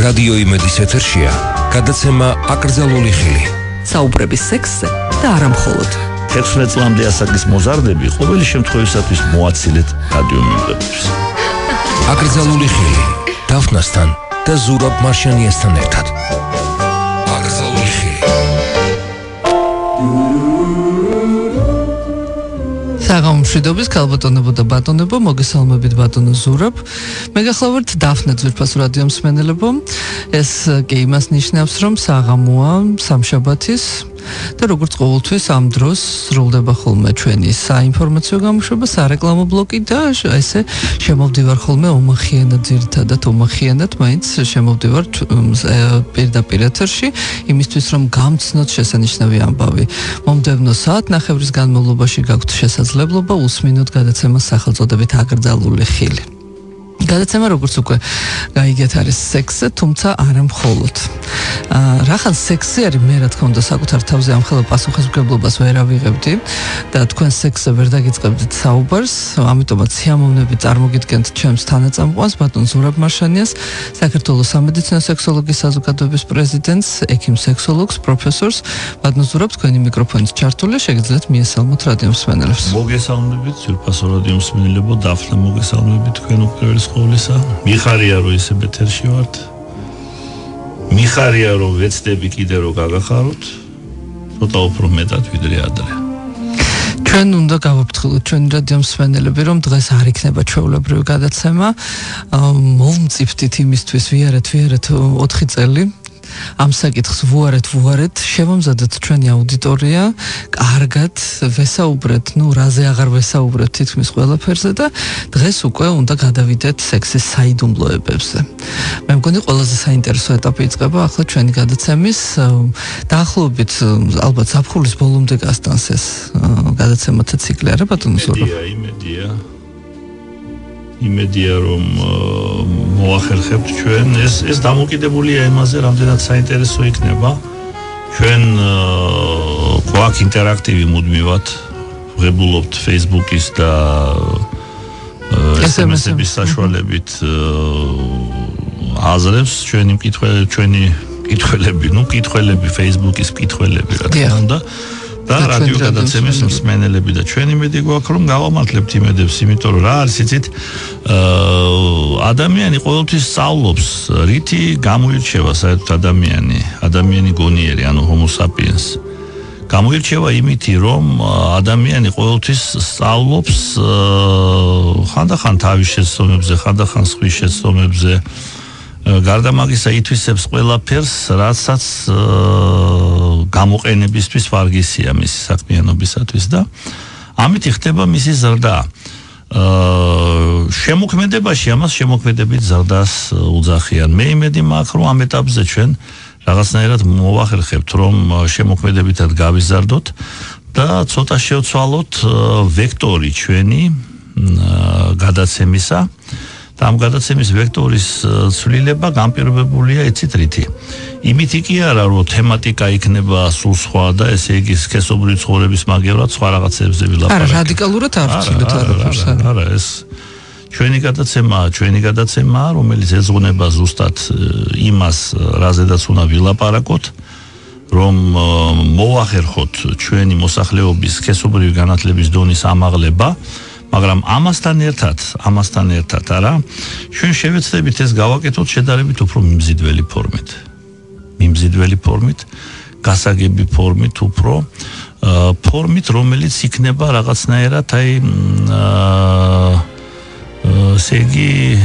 რადიო იმედის ეთერშია გადაცემა აკრძალული ხილი. საუბრების სექსზე და არა მხოლოდ. 16 წლამდე ასაკის მოზარდები ყოველი შემთხვევისათვის მოაცილეთ რადიო მიმღებებს. აკრძალული ხილი დაფნასთან და ზურაბ მარშანიასთან ერთად. აკრძალული ხილი. საღამომშვიდობის ქალბატონებო და ბატონებო, მოგესალმებით ბატონო ზურაბ. მე გახლავართ დაფნე ძვირფას რადიო მსმენელებო. ეს კი იმას ნიშნავს, რომ საღამოა სამშაბათის და როგორც ყოველთვის ამ დროს სრულდება ხოლმე ჩვენი საინფორმაციო გამოშვება, სარეკლამო ბლოკი და ესე შემოვდივარ ხოლმე ომახიანად, ძირითადად ომახიანად, მაინც შემოვდივარ პირდაპირ ეთერში, იმისთვის რომ გამცნოთ შესანიშნავი ამბავი. მომდევნო საათნახევრის განმავლობაში გაქვთ შესაძლებლობა უსმინოთ გადაცემას სახელწოდებით აკრძალული ხილი. გადაცემა როგორც უკვე გაიგეთ არის სექსზე, თუმცა არა მხოლოდ. რახან სექსი არის, მე რა თქმა უნდა საკუთარ თავზე ამხელა პასუხისმგებლობას ვერ ავიღებდი და თქვენ სექსზე ვერ დაგიწყებდით საუბარს, ამიტომაც სიამოვნებით წარმოგიდგენთ ჩემს თანაწამყვანს ბატონ ზურაბ მარშანიას, საქართველოს სამედიცინო სექსოლოგიის საზოგადოების პრეზიდენტს, ექიმ სექსოლოგს, პროფესორს. ბატონ ზურაბ, თქვენი მიკროფონით ჩართულია, შეგიძლიათ მიესალმოთ რადიო მსმენელებს. მოგესალმებით, ძვირფასო რადიო მსმენელებო, დაფნე მოგესალმებით თქვენ უპირველეს ყოვლისა. მიხარია რომ ესე ეთერში ვართ. მიხარია რომ ვეცდები კიდე რომ გაგახაროთ. ცოტა უფრო მეტად ვიდრე ადრე. ჩვენ უნდა გავაფრთხილოთ ჩვენი რადიო მსმენელები, რომ დღეს არ იქნება ჩვეულებრივი გადაცემა. მოვმწიფდით იმისთვის ვიარეთ 4 წელი. ამ საკითხს ვუარეთ, შევამზადეთ ჩვენი აუდიტორია, კარგად ვესაუბრეთ, რაზე აღარ ვესაუბრეთ თითქმის ყველაფერზე და დღეს უკვე უნდა გადავიდეთ სექსის საიდუმლოებებზე. მე მგონი ყველაზე საინტერესო ეტაპი იწყება ახლა ჩვენი გადაცემის, დაახლოებით ალბათ ზაფხულის ბოლომდე გასტანს ეს გადაცემათა ციკლი, არა ბატონო ზურაბ? იმედია რომ მოახერხებთ ჩვენ ეს დამოკიდებულია იმაზე, რამდენად საინტერესო იქნება. ჩვენ გვაქვს ინტერაქტივი მუდმივად, ვღებულობთ Facebook-ის და SMS-ების საშუალებით აზრებს ჩვენი კითხვები, Facebook-ის კითხვები, რა თქმა უნდა. და რადიო გადაცემის მსმენელები და ჩვენი მედი გვაქვს რომ გავამართლებთ იმედებს, იმიტომ რომ რა არის იცით, ადამიანი ყოველთვის სწავლობს, რითი გამოირჩევა საერთოდ ადამიანი გონიერი, ანუ homo sapiens. გამოირჩევა იმითი, რომ ადამიანი ყოველთვის სწავლობს ხანდახან თავის შეცდომებზე, ხანდახან სხვის შეცდომებზე. გარდა მაგისა ითვისებს ყველაფერს, რასაც გამოყენებისთვის ვარგისია მისი საქმიანობისათვის და ამით ხდება მისი ზრდა. შემოქმედებაში ამას შემოქმედებით ზრდას უძახიან. მე იმედი მაქვს, რომ ამ ეტაპზე ჩვენ რაღაცნაირად მოვახერხებთ, რომ შემოქმედებითად გავიზარდოთ და ცოტა შევცვალოთ ვექტორი ჩვენი გადაცემისა. ამ გადაცემის ვექტორის ცვლილება განპირობებულია იცით რითი. იმითი კი არა, რომ თემატიკა იქნება სულ სხვა და ესე იგი სქესობრივი ცხოვრების მაგევრად სხვა რაღაცებზე ვილაპარაკებთ. არა, რადიკალურად არ ვცილეთ არაფერს. არა, ეს ჩვენი გადაცემაა, რომელიც ეძღვნება ზუსტად იმას, რაზედაც უნდა ვილაპარაკოთ, რომ მოახერხოთ ჩვენი მოსახლეობის სქესობრივი განათლების დონის ამაღლება. მაგრამ ამასთან ერთად არა, ჩვენ შევეცდებით ეს გავაკეთოთ შედარებით უფრო მიმზიდველი ფორმით, გასაგები ფორმით, უფრო ფორმით, რომელიც იქნება რაღაცნაირად ესე იგი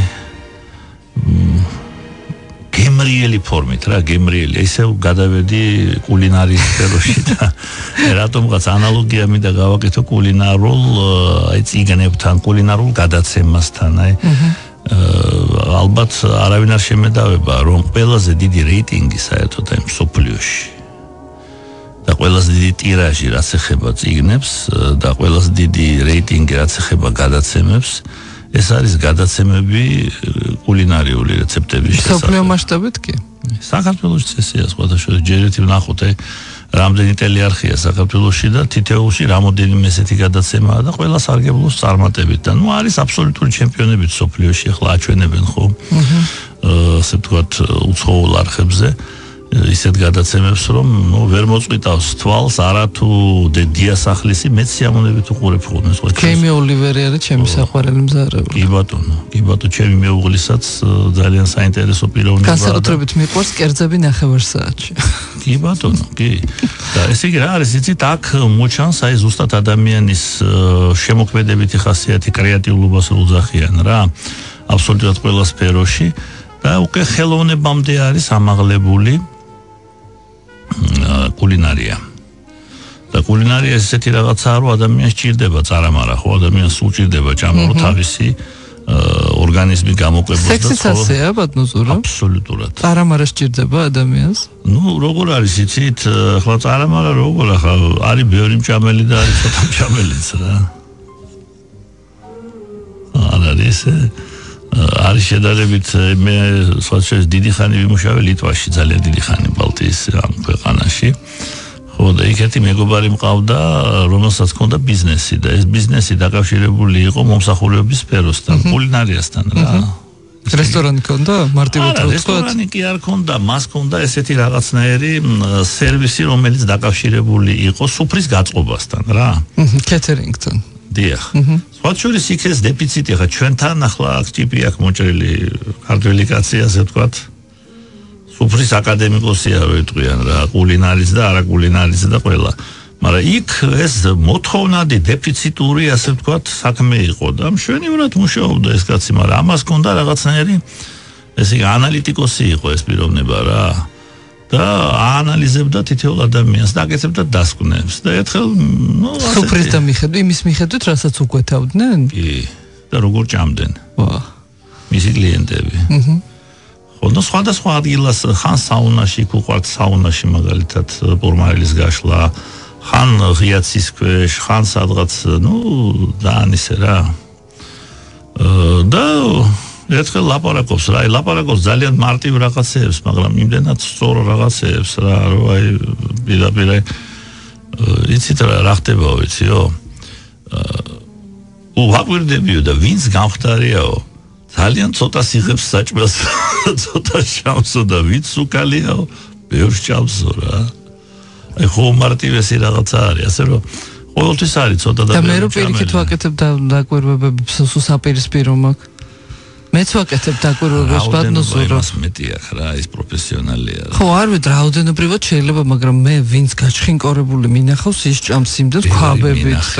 გემრიელი ფორმით, ისე გადავედი კულინარიის სფეროში და რატომღაც ანალოგია მინდა გავაკეთო კულინარულ წიგნებთან, კულინარულ გადაცემასთან, ალბათ არავინ არ შემედავება, რომ ყველაზე დიდი რეიტინგი საერთოდ მსოფლიოში და ყველაზე დიდი ტირაჟი რაც ეხება წიგნებს და ყველაზე დიდი რეიტინგი რაც ეხება გადაცემებს, ეს არის გადაცემები კულინარიული რეცეპტების შესახებ. მსოფლიო მასშტაბით კი? საქართველოში წესია სხვადასხვა, ჯერ ერთი ვნახოთ, რამდენი ტელეარხია საქართველოში და თითოეულში რამოდენიმე ესეთი გადაცემაა და ყველა სარგებლობს წარმატებით და არის აბსოლუტური ჩემპიონები მსოფლიოში, ახლა აჩვენებენ ხო? ასე ვთქვათ, ვთქვათ, უცხოურ არხებზე ისეთ გადაცემებს, რომ ვერ მოწყვიტავს თვალს არათუ დიასახლისი მეც სიამოვნებით უყურებ ხოლმე სხვა. კეიმი ოლივერი არის ჩემი საყვარელი მზარეული. კი ბატონო, ჩემი მეუღლისაც ძალიან საინტერესო პიროვნება. განსაკუთრებით მიყვარს კერძები ნახევარსაათში. კი ბატონო, კი. და ესე იგი რა არის, იცით, აქ მოჩანს აი ზუსტად ადამიანის შემოქმედებითი ხასიათი, კრეატიულობას რო უძახიან რა, აბსოლუტურად ყველა სფეროში და უკვე ხელოვნებამდე არის ამაღლებული კულინარია. და კულინარია ესეთი რაღაცაა, რომ ადამიანს სჭირდება წარამარა, ხო, ადამიანს სულ სჭირდება ჭამა, რომ თავისი ორგანიზმი გამოკვებოს და სექსიც ასეა, ბატონო ზურა? აბსოლუტურად. წარამარა სჭირდება ადამიანს? როგორ არის, იცით, ახლა წარამარა როგორ ახლა არის ბევრი მჭამელი და არის ცოტა მჭამელიც რა. არის არის შედარებით მე სხვათა დიდი ხანი ვიმუშავე ლიტვაში, ძალიან დიდი ხანი ბალტიის ამ ქვეყანაში. ხო და იქეთი მეგობარი მყავდა, რომელსაც ჰქონდა ბიზნესი და ეს ბიზნესი დაკავშირებული იყო მომსახურების სფეროსთან, კულინარიასთან რა. რესტორანი ჰქონდა? მარტივად რო ვთქვათ? რესტორანი კი არ ჰქონდა, მას ჰქონდა ესეთი რაღაცნაირი სერვისი, რომელიც დაკავშირებული იყო სუფრის გაწყობასთან რა. კეთერინგთან. დიახ. სხვა შორის იქ ეს დეფიციტი ხა ჩვენთან ახლა აქ ტიპი აქ მოჭრილი ქართველი კაცი ასე ვთქვათ. სუფრის აკადემიკოსია რო იტყვიან რა, კულინარის და არაკულინარის და ყველა. მაგრამ იქ ეს მოთხოვნადი დეფიციტური ასე ვთქვათ საქმე იყო და მშვენივრად მუშაობდა ეს კაცი, მაგრამ ამას ჰქონდა რაღაცნაირი ესე ანალიტიკოსი იყო ეს პიროვნება რა. და აანალიზებდა თითოეულ ადამიანს და აკეთებდა დასკვნებს და ერთხელ სუფრის და იმის მიხედვით რასაც უგვეთავდნენ? კი და როგორ ჭამდნენ მისი კლიენტები. ხო და სხვადასხვა ადგილას ხან საუნაში უყვართ საუნაში მაგალითად პორმარელის გაშლა, ხან ღიაცის ქვეშ, ხან სადღაც ძალიან ისე რა. და ერთხელ ლაპარაკობს რა, ლაპარაკობს ძალიან მარტივ რაღაცეებს, მაგრამ იმდენად სწორ რაღაცეებს რა, რომ აი პირდაპირ იცით რა ხდებაო, იციო? ვაკვირდებიო და ვინც გამხდარიაო, ძალიან ცოტა სიღებს საჭმელს, ცოტა შამსო და ვინც უკალიაო, ბევრს ჭამსო რა. აი ხო მარტივესი რაღაცა არის, ასე რომ ყოველთვის არის ცოტა და და მე რო პირიქით ვაკეთებ დაკვირვებებს საპირისპირო მაქვს. მეც ვაკეთებ დაკვირვებებს ბატონო ზურა. მეტი აქ რა, ის პროფესიონალია. ხო, არ ვიცი, რაოდენობრივად შეიძლება, მაგრამ მე ვინც გაჩხინკორებული მინახავს, ის ჭამს იმდენს ქვაბებით და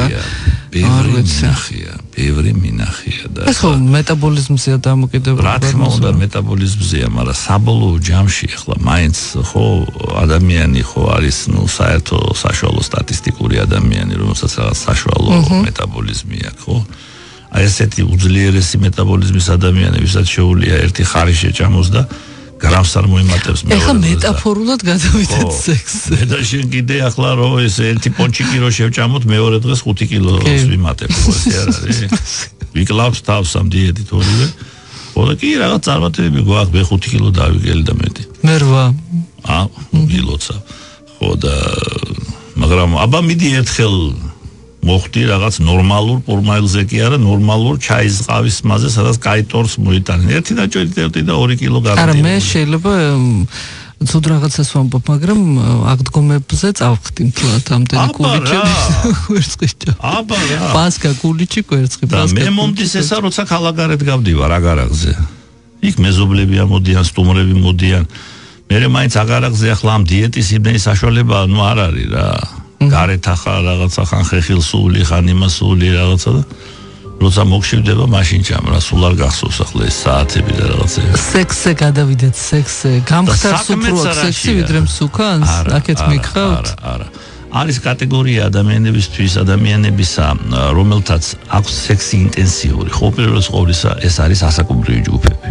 ბევრი მინახია და ხო, მეტაბოლიზმზეა დამოკიდებული. რა თქმა უნდა, მეტაბოლიზმზეა, მაგრამ საბოლოო ჯამში ახლა მაინც ხო ადამიანი ხო არის, საერთო საშუალო სტატისტიკური ადამიანი, რომელსაც რაღაც საშუალო მეტაბოლიზმი აქვს, ხო? აი ესეთი უძლიერესი მეტაბოლიზმის ადამიანებისაც შეუძლია ერთი ხარისე ჭამოს და გრამს არ მოიმატებს მეორე. ეხლა მეტაფორულად გადავიდეთ სექსზე. და შენ კიდე ახლა რო ეს ერთი პონჩიკი რო შევჭამოთ, მეორე დღეს 5 კილოს ვიმატებ, ესე არ არის? ვიკლავთ თავს ამ დიეტით ორივე. ხო და კი რაღაც წარმატებები გვაქვს, მე 5 კილო დავიგელი და მეტი. მე 8. კილოცა. ხო და მაგრამ აბა მიდი ერთხელ მოხდი რაღაც ნორმალურ პორმაილზე კი არა, ნორმალურ ჩაის ყავის მასზე, სადაც კაი ტორს მოიტანენ. ერთი დაჭერდი და 2 კილო გავიდე. არა, მე შეიძლება ცუდ რაღაცას ვამბობ, მაგრამ აღდგომებზე წავხდი მთლად ამდენი კულიჩი კვერცხიჭა. აბა რა. პასკა კულიჩი კვერცხი პასკა. და მე მომდის ესა, როცა ქალაქგარეთ გავდივარ აგარაღზე. იქ მეზობლები ამოდიან, სტუმრები მოდიან. მე მაინც აგარაღზე ახლა ამ დიეტის იმდენი საშუალება არ არის რა. გარეთ ახლა რაღაცა ხან ხეხილსული, ხან იმასული რაღაცა და როცა მოგშივდება მაშინ ჭამ რა, სულ არ გახსოვს ახლა ეს საათები და რაღაცები. სექსზე გადავიდეთ, სექსზე. გამხდარს უფრო სექსი ვიდრე მსუქანს? აქეთ მიგხავთ? არა. არის კატეგორია ადამიანებისთვის, ადამიანებისა, რომელთაც აქვს სექსი ინტენსიური. ხო, პირველს ყოვლისა ეს არის ასაკობრივი ჯგუფები.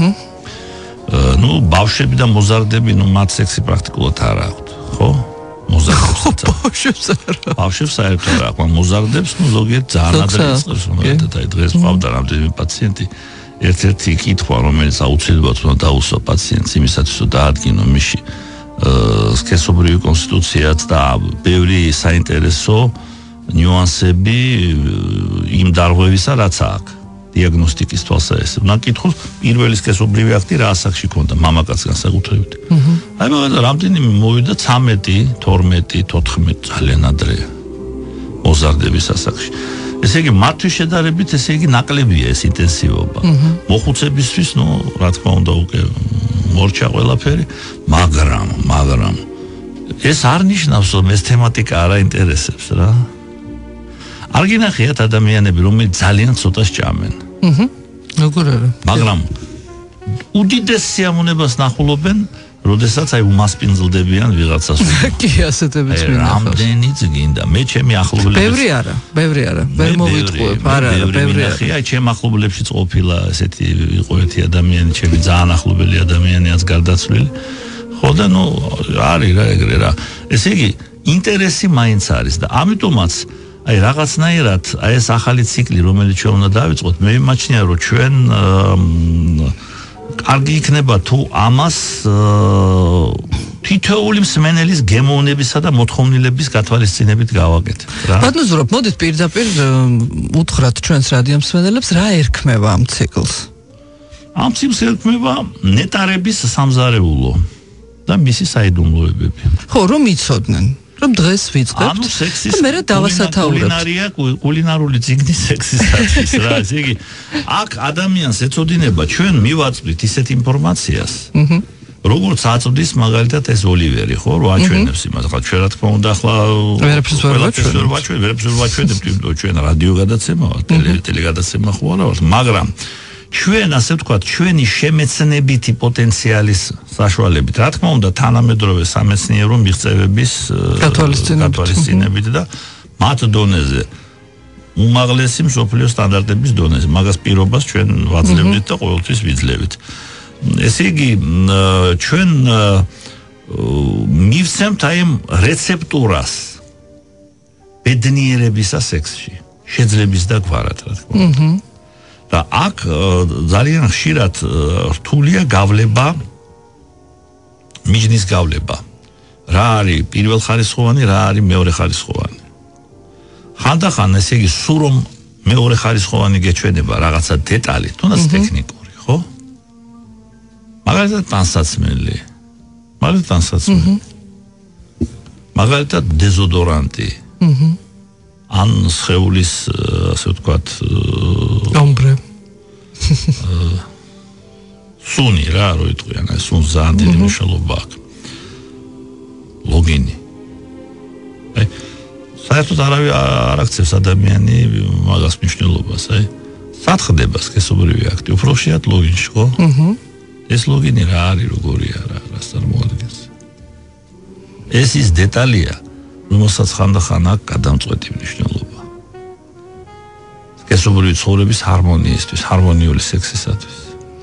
ბავშვები და მოზარდები, მათ სექსი პრაქტიკულად არ აქვთ, ხო? მოზარდებსაც. ბავშვებს საერთოდ არ აქვს, მოზარდებს, ზოგიერთ ძალიან ადრე იწყებს, მაგალითად აი დღეს მყავდა რამდენიმე პაციენტი, ერთ-ერთი კითხვა, რომელიც აუცილებლად უნდა დაუსვა პაციენტს იმისათვის, რომ დაადგინო მისში სქესობრივი კონსტიტუციაც და ბევრი საინტერესო ნიუანსები იმ დარღვევისა, რაც აქვს. დიაგნოსტიკის თვალსაჩინო. ნაკითხოს პირველი სქესობრივი აქტი რა ასაკში ქონდა მამაკაცს განსაკუთრებით. აი მაგალითად რამდენიმე მოვიდა 13, 12, 14 ძალიან ადრე მოზარდების ასაკში. ესე იგი მათთვის შედარებით ესე იგი ნაკლებია ეს ინტენსივობა. მოხუცებისთვის რა თქმა უნდა უკვე მორჩა ყველაფერი, მაგრამ ეს არ ნიშნავს რომ ეს თემატიკა არ აინტერესებს რა. არ გინახიათ ადამიანები რომლებიც ძალიან ცოტას ჭამენ. როგორ არა? მაგრამ უდიდეს სიამოვნებას ნახულობენ, როდესაც აი უმასპინძლდებიან ვიღაცას. კი, ასეთებიც მინდა. რამდენიც გინდა. მე ჩემი ახლობლების ბევრი არა. ვერ მოვიტყუებ, არა, ბევრი არა. აი ჩემ ახლობლებშიც ყოფილა ესეთი იყო ერთი ადამიანი, ჩემი ძალიან ახლობელი ადამიანიაც გარდაცვლილი. ხო და არის რა ეგრე რა. ესე იგი ინტერესი მაინც არის და ამიტომაც აი რაღაცნაირად აი ეს ახალი ციკლი რომელიც ჩვენ უნდა დავიწყოთ მე მიმაჩნია რომ ჩვენ კარგი იქნება თუ ამას თითოეული მსმენელის გემოვნებისა და მოთხოვნილების გათვალისწინებით გავაკეთებთ რა. ბატონო ზურაბ, მოდით პირდაპირ უთხრათ ჩვენს რადიო მსმენელებს რა ერქმევა ამ ციკლს. ამ ციკლს ერქმევა ნეტარების სამზარეულო და მისი საიდუმლოებები. ხო, რომ იცოდნენ რომ დღეს ვიწყებთ და მე დავასათაურებთ. კულინარული ციგნის სექსისათვის რა, ესე იგი აქ ადამიანს ეწოდინება ჩვენ მივაწვდით ისეთ ინფორმაციას. როგორც აწვდის მაგალითად ეს ოლივერი, ხო, რო აჩვენებს იმას, ხა ჩვენ რა თქმა უნდა ახლა ვერაფერს ვერ ვაჩვენებთ, ჩვენ რადიო გადაცემაა, ტელეგადაცემა ხო არა, მაგრამ ჩვენ ასე ვთქვათ, ჩვენი შემეცნებითი პოტენციალის საშუალებით, რა თქმა უნდა, თანამედროვე სამეცნიერო მიღწევების გათვალისწინებით და მათ დონეზე უმაღლესი მსოფლიო სტანდარტების დონეზე, მაგას პირობას ჩვენ ვაძლევდით და ყოველთვის ვიძლევით. ესე იგი, ჩვენ მივცემთ აი ამ რეცეპტურას ბედნიერებისა სექსში, შეძლების და გვარად, რა თქმა უნდა. და აქ ძალიან ხშირად რთულია გავლება მიჯნის გავლება რა არის პირველხარისხოვანი რა არის მეორეხარისხოვანი ხანდახან ესე იგი სულ რომ მეორეხარისხოვანი გეჩვენება რაღაცა დეტალი თუნდაც ტექნიკური ხო მაგალითად ტანსაცმელი მაგალითად დეზოდორანტი ან სხეულის ასე ვთქვათ ombre სუნი რა რო იტყვიან ეს სუნს ძალიან დიდი მნიშვნელობა აქვს ლოგინი აი საერთოდ არ აქცევს ადამიანი მაგას მნიშვნელობას აი სათხდება სქესობრივი აქტი უფრო ხშირად ლოგინში ხო ეს ლოგინი რა არის როგორია რა რას წარმოადგენს ეს ის დეტალია რომელსაც ხანდახან აქვს გადამწყვეტი მნიშვნელობა. სქესობრივი ცხოვრების ჰარმონიისთვის, ჰარმონიული სექსისათვის.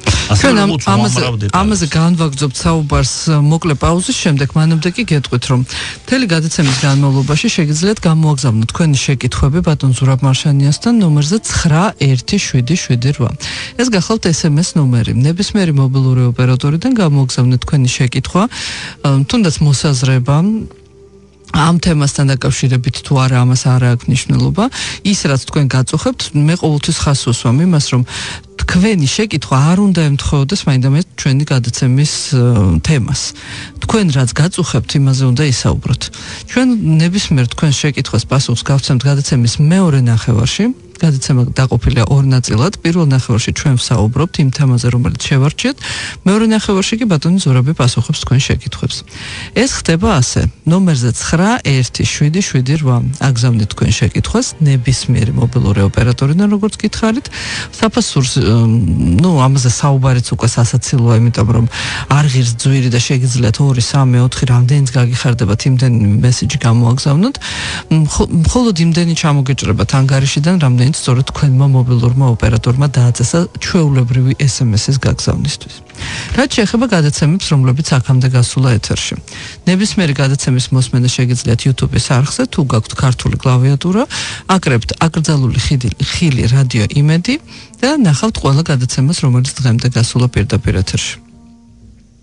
ამაზე განვაგრძობთ საუბარს მოკლე პაუზის შემდეგ, მანამდე კი გეტყვით, რომ მთელი გადაცემის განმავლობაში შეგიძლიათ გამოაგზავნოთ თქვენი შეკითხვები ბატონ ზურაბ მარშანიასთან ნომერზე 917778. ეს გახლავთ SMS ნომერი. ნებისმიერი მობილური ოპერატორიდან გამოაგზავნეთ თქვენი შეკითხვა, თუნდაც მოსაზრება ამ თემასთან დაკავშირებით თუ არა ამას არ აქვს მნიშვნელობა ის რაც თქვენ გაწუხებთ მე ყოველთვის ხას ვუსვამ იმას რომ თქვენი შეკითხვა არ უნდა ემთხვეოდეს მაინდამაინც ჩვენი გადაცემის თემას თქვენ რაც გაწუხებთ იმაზე უნდა ისაუბროთ ჩვენ ნებისმიერ თქვენ შეკითხვას პასუხს გავცემთ გადაცემის მეორე ნახევარში გადაცემა დაყოფილია ორ ნაწილად. პირველ ნახევარში ჩვენ ვსაუბრობთ იმ თემაზე, რომელიც შევარჩიეთ. მეორე ნახევარში კი ბატონი ზურაბი პასუხობს თქვენ შეკითხვებს. ეს ხდება ასე. ნომერზე 917778 აგზავნით თქვენ შეკითხვას ნებისმიერი მობილური ოპერატორიდან, როგორც გითხარით. საფასურს, ამაზე საუბარიც უკვე სასაცილოა, იმიტომ რომ არ ღირს ძვირი და შეგიძლიათ 2, 3, 4 რამდენიც გაგიხარდებათ იმდენი მესიჯი გამოაგზავნოთ. მხოლოდ იმდენი ჩამოგეჭრებათ ანგარიშიდან, რამდენი სწორედ თქვენმა მობილურმა ოპერატორმა დააწესა ჩვეულებრივი SMS-ის გაგზავნისთვის. რაც შეეხება გადაცემებს, რომლებიც აქამდე გასულა ეთერში. ნებისმიერი გადაცემის მოსმენა შეგიძლიათ YouTube-ის არხზე, თუ გაქვთ ქართული კლავიატურა, აკრებთ აკრძალული ხილი რადიო იმედი და ნახავთ ყველა გადაცემას, რომელიც დღემდე გასულა პირდაპირ ეთერში.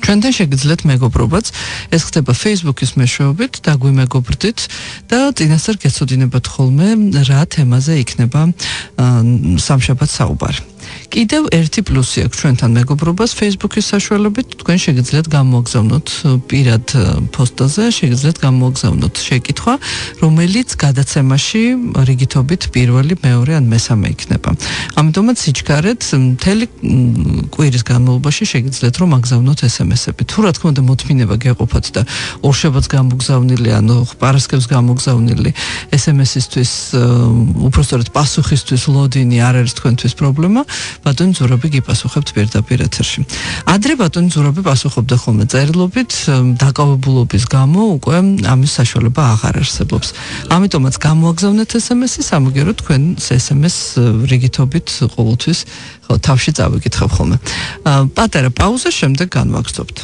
ჩვენთან შეგიძლიათ მეგობრობაც, ეს ხდება Facebook-ის მეშვეობით, დაგვიმეგობრდით და წინასწარ გეცოდინებათ ხოლმე რა თემაზე იქნება სამშაბათს საუბარი. კიდევ ერთი პლუსი აქვს ჩვენთან მეგობრობას Facebook-ის საშუალებით, თქვენ შეგიძლიათ გამოგზავნოთ პირად პოსტაზე, შეგიძლიათ გამოგზავნოთ შეკითხვა, რომელიც გადაცემაში რიგითობით პირველი, მეორე ან მესამე იქნება. ამიტომაც სიჩქარეთ მთელი კვირის განმავლობაში შეგიძლიათ რომ აგზავნოთ SMS-ები. თუ რა თქმა უნდა მოთმინება გეყოფათ და ორშაბათს გამოგზავნილი, ანუ პარასკევს გამოგზავნილი SMS-ისთვის, უпростоრად პასუხისთვის ლოდინი არ არის თქვენთვის პრობლემა. ბატონი ზურაბი გიპასუხებთ პირდაპირ ეთერში. ადრე ბატონი ზურაბი პასუხობდა ხოლმე წერილობით, დაკავებულობის გამო უკვე ამის საშუალება აღარ არსებობს. ამიტომაც გამოაგზავნეთ SMS-ი, სამაგერო თქვენ SMS რიგითობით ყოველთვის თავში წავიკითხებ ხოლმე. პატარა პაუზა, შემდეგ განვაგრძობთ.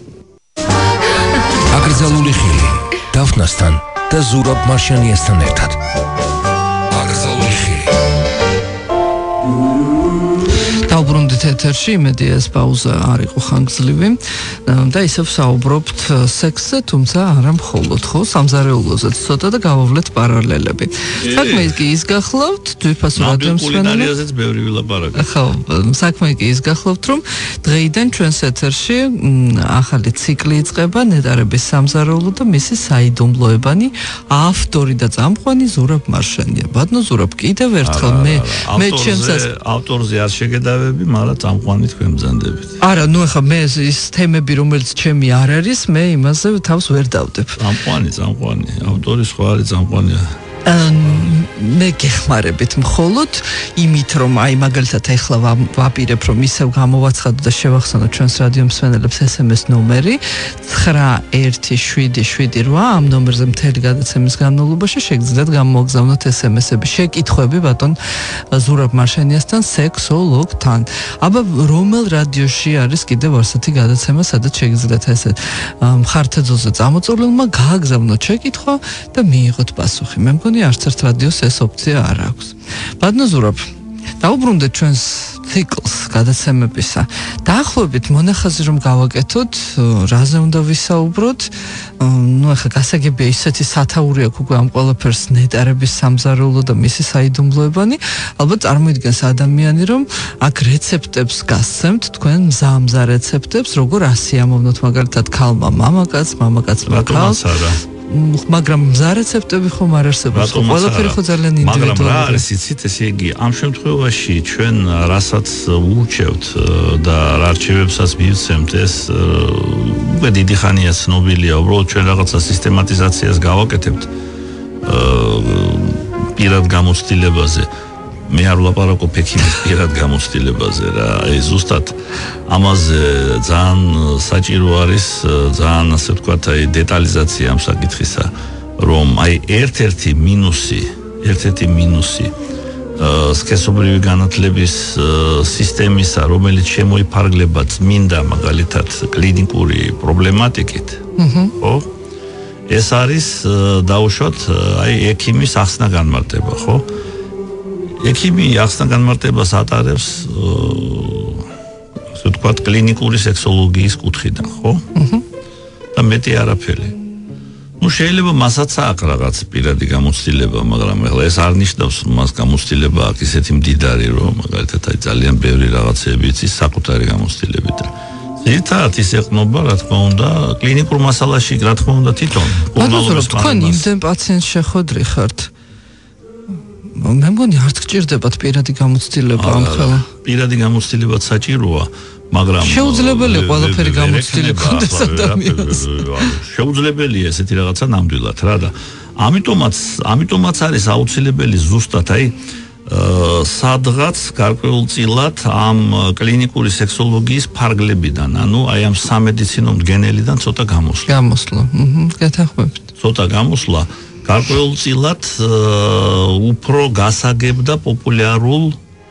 აკრძალული ხილი დაფნასთან და ზურაბ მარშანიასთან ერთად. აკრძალული ხილი. დავბრუნდით ეთერში, იმედი ეს პაუზა არ იყო ხანგრძლივი და ისევ საუბრობთ სექსზე, თუმცა არა მხოლოდ, ხო, სამზარეულოზეც ცოტა და გავავლეთ პარალელები. საქმე კი ის გახლავთ, ძვირფასო რადიო მსმენელი. კულინარიაზეც ბევრი ვილაპარაკე. ხო, საქმე კი ის გახლავთ, რომ დღეიდან ჩვენს ეთერში ახალი ციკლი იწყება, ნეტარების სამზარეულო და მისი საიდუმლოებანი ავტორი და წამყვანი ზურაბ მარშანია. ბატონო ზურაბ, კიდევ ერთხელ მე ჩემსაც ავტორზე არ შეგედავები, მაგრამ წამყვანი თქვენ ბრძანდებით. არა, ნუ ახლა მე ის თემები, რომელიც ჩემი არ არის, მე იმაზე თავს ვერ დავდებ. წამყვანი, ავტორი სხვა არის წამყვანია. მე გეხმარებით მხოლოდ იმით, რომ აი მაგალითად ეხლა ვაპირებ, რომ ისევ გამოვაცხადო და შევახსენო ჩვენს რადიო მსმენელებს SMS ნომერი 917778 ამ ნომერზე მთელი გადაცემის განმავლობაში შეგიძლიათ გამოგზავნოთ SMS-ები, შეკითხვები ბატონ ზურაბ მარშანიასთან, სექსოლოგთან. აბა რომელ რადიოში არის კიდევ ასეთი გადაცემა, სადაც შეგიძლიათ ესე მხარდაძოზე წამოწოვლილმა გააგზავნოთ შეკითხვა და მიიღოთ პასუხი. მე მგონი არც ერთ რადიოს ეს ოფცია არ აქვს. ბატონო ზურაბ, დაუბრუნდეთ ჩვენს ციკლს გადაცემებისა. დაახლოებით მონახაზი რომ გავაკეთოთ, რაზე უნდა ვისაუბროთ? ნუ ახლა გასაგებია ისეთი სათაური აქვს უკვე ამ ყველაფერს ნეტარების სამზარეულო და მისი საიდუმლოებანი. ალბათ წარმოიდგენს ადამიანი, რომ აქ რეცეპტებს გასცემთ, თქვენ მზა რეცეპტებს, როგორ ასიამოვნოთ მაგალითად ქალმა მამაკაცმა ქალს. მაგრამ მზა რეცეპტები ხომ არ არსებობს, ყველაფერი ხო ძალიან ინდივიდუალურია. მაგრამ რა არის იცით, ესე იგი, ამ შემთხვევაში ჩვენ რასაც ურჩევთ და რა რჩევებსაც მივცემთ, ეს უკვე დიდი ხანია ცნობილია, უბრალოდ ჩვენ რაღაცა სისტემატიზაციას გავაკეთებთ პირად გამოცდილებაზე. მე არ ვლაპარაკობ ექიმის პირად გამოცდილებაზე რა, აი ზუსტად ამაზე ძალიან საჭირო არის, ძალიან ასე ვთქვათ, აი დეტალიზაცია ამ საკითხისა, რომ აი ერთ-ერთი მინუსი სქესობრივი განათლების სისტემისა, რომელიც შემოიფარგლება წმინდა მაგალითად კლინიკური პრობლემატიკით, ხო? ეს არის დაუშვათ აი ექიმის ახსნა განმარტება, ხო? ექიმი ახსნა განმარტებას ატარებს ასე ვთქვათ კლინიკური სექსოლოგიის კუთხიდან, ხო? და მეტი არაფერი. ნუ შეიძლება მასაც აქვს რაღაც პირადი გამოცდილება, მაგრამ ეხლა ეს არ ნიშნავს, რომ მას გამოცდილება აქვს ისეთი მდიდარი, რომ მაგალითად აი ძალიან ბევრი რაღაცები იცის საკუთარი გამოცდილებით. ერთად ის ეყნობა, რა თქმა უნდა, კლინიკურ მასალაში, რა თქმა უნდა, თვითონ. ბატონო, თქვენ იმდენ პაციენტს შეხვედრი ხართ? მე მგონი არ გჭირდებათ პირადი გამოცდილება ამ ხელა. პირადი გამოცდილებაც საჭიროა, მაგრამ შეუძლებელია ყველაფერი გამოცდილი კონდეს ადამიანს. შეუძლებელია ესეთი რაღაცა ნამდვილად რა და ამიტომაც არის აუცილებელი ზუსტად აი სადღაც გარკვეულწილად ამ კლინიკური სექსოლოგიის ფარგლებიდან, ანუ აი ამ სამედიცინო მდგენელიდან ცოტა გამოსვლა. გეთანხმებით. ცოტა გამოსვლა გარკვეულწილად უფრო გასაგებდა პოპულარულ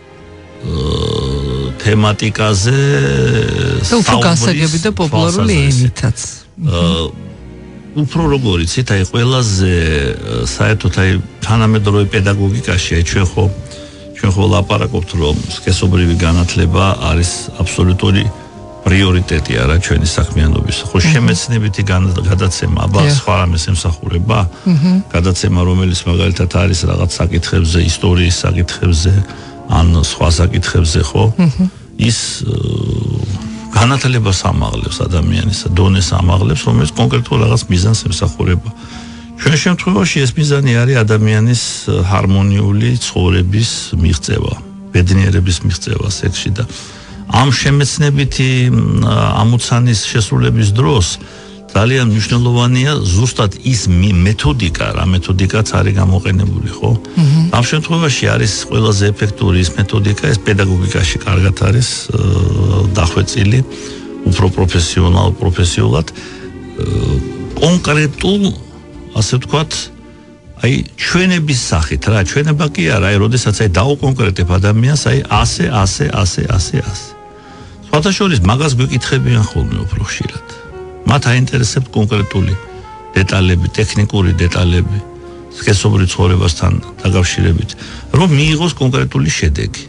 თემატიკაზე უფრო გასაგები და პოპულარული ენითაც. უფრო როგორ იცით, აი ყველაზე საერთოდ აი თანამედროვე პედაგოგიკაში აი ჩვენ ხო ლაპარაკობთ, რომ სქესობრივი განათლება არის აბსოლუტური პრიორიტეტი არა ჩვენი საქმიანობის. ხო შემეცნებითი გადაცემა, აბა სხვა რამეს ემსახურება? გადაცემა, რომელიც მაგალითად არის რაღაც საკითხებზე, ისტორიის საკითხებზე, ან სხვა საკითხებზე, ხო? ის განათლებას ამაღლებს ადამიანის დონეს ამაღლებს, რომელიც კონკრეტულ რაღაც მიზანს ემსახურება. ჩვენ შემთხვევაში ეს მიზანი არის ადამიანის ჰარმონიული ცხოვრების მიღწევა, ბედნიერების მიღწევა სექსში და ამ შემეცნებითი ამოცანის შესრულების დროს ძალიან მნიშვნელოვანია ზუსტად ის მეთოდიკა, რა მეთოდიკაც არის გამოყენებული, ხო? ამ შემთხვევაში არის ყველაზე ეფექტური ის მეთოდიკა, ეს პედაგოგიკაში კარგად არის დახვეწილი, უფრო პროფესიულად კონკრეტულ, ასე ვთქვათ, აი ჩვენების სახით რა, ჩვენება კი არა, აი როდესაც აი დაუკონკრეტებ ადამიანს, აი ასე. სხვათა შორის მაგას გვეკითხებიან ხოლმე უფრო ხშირად. მათ აინტერესებთ კონკრეტული დეტალები, ტექნიკური დეტალები, სქესობრივ ცხოვრებასთან დაკავშირებით, რომ მიიღოს კონკრეტული შედეგი.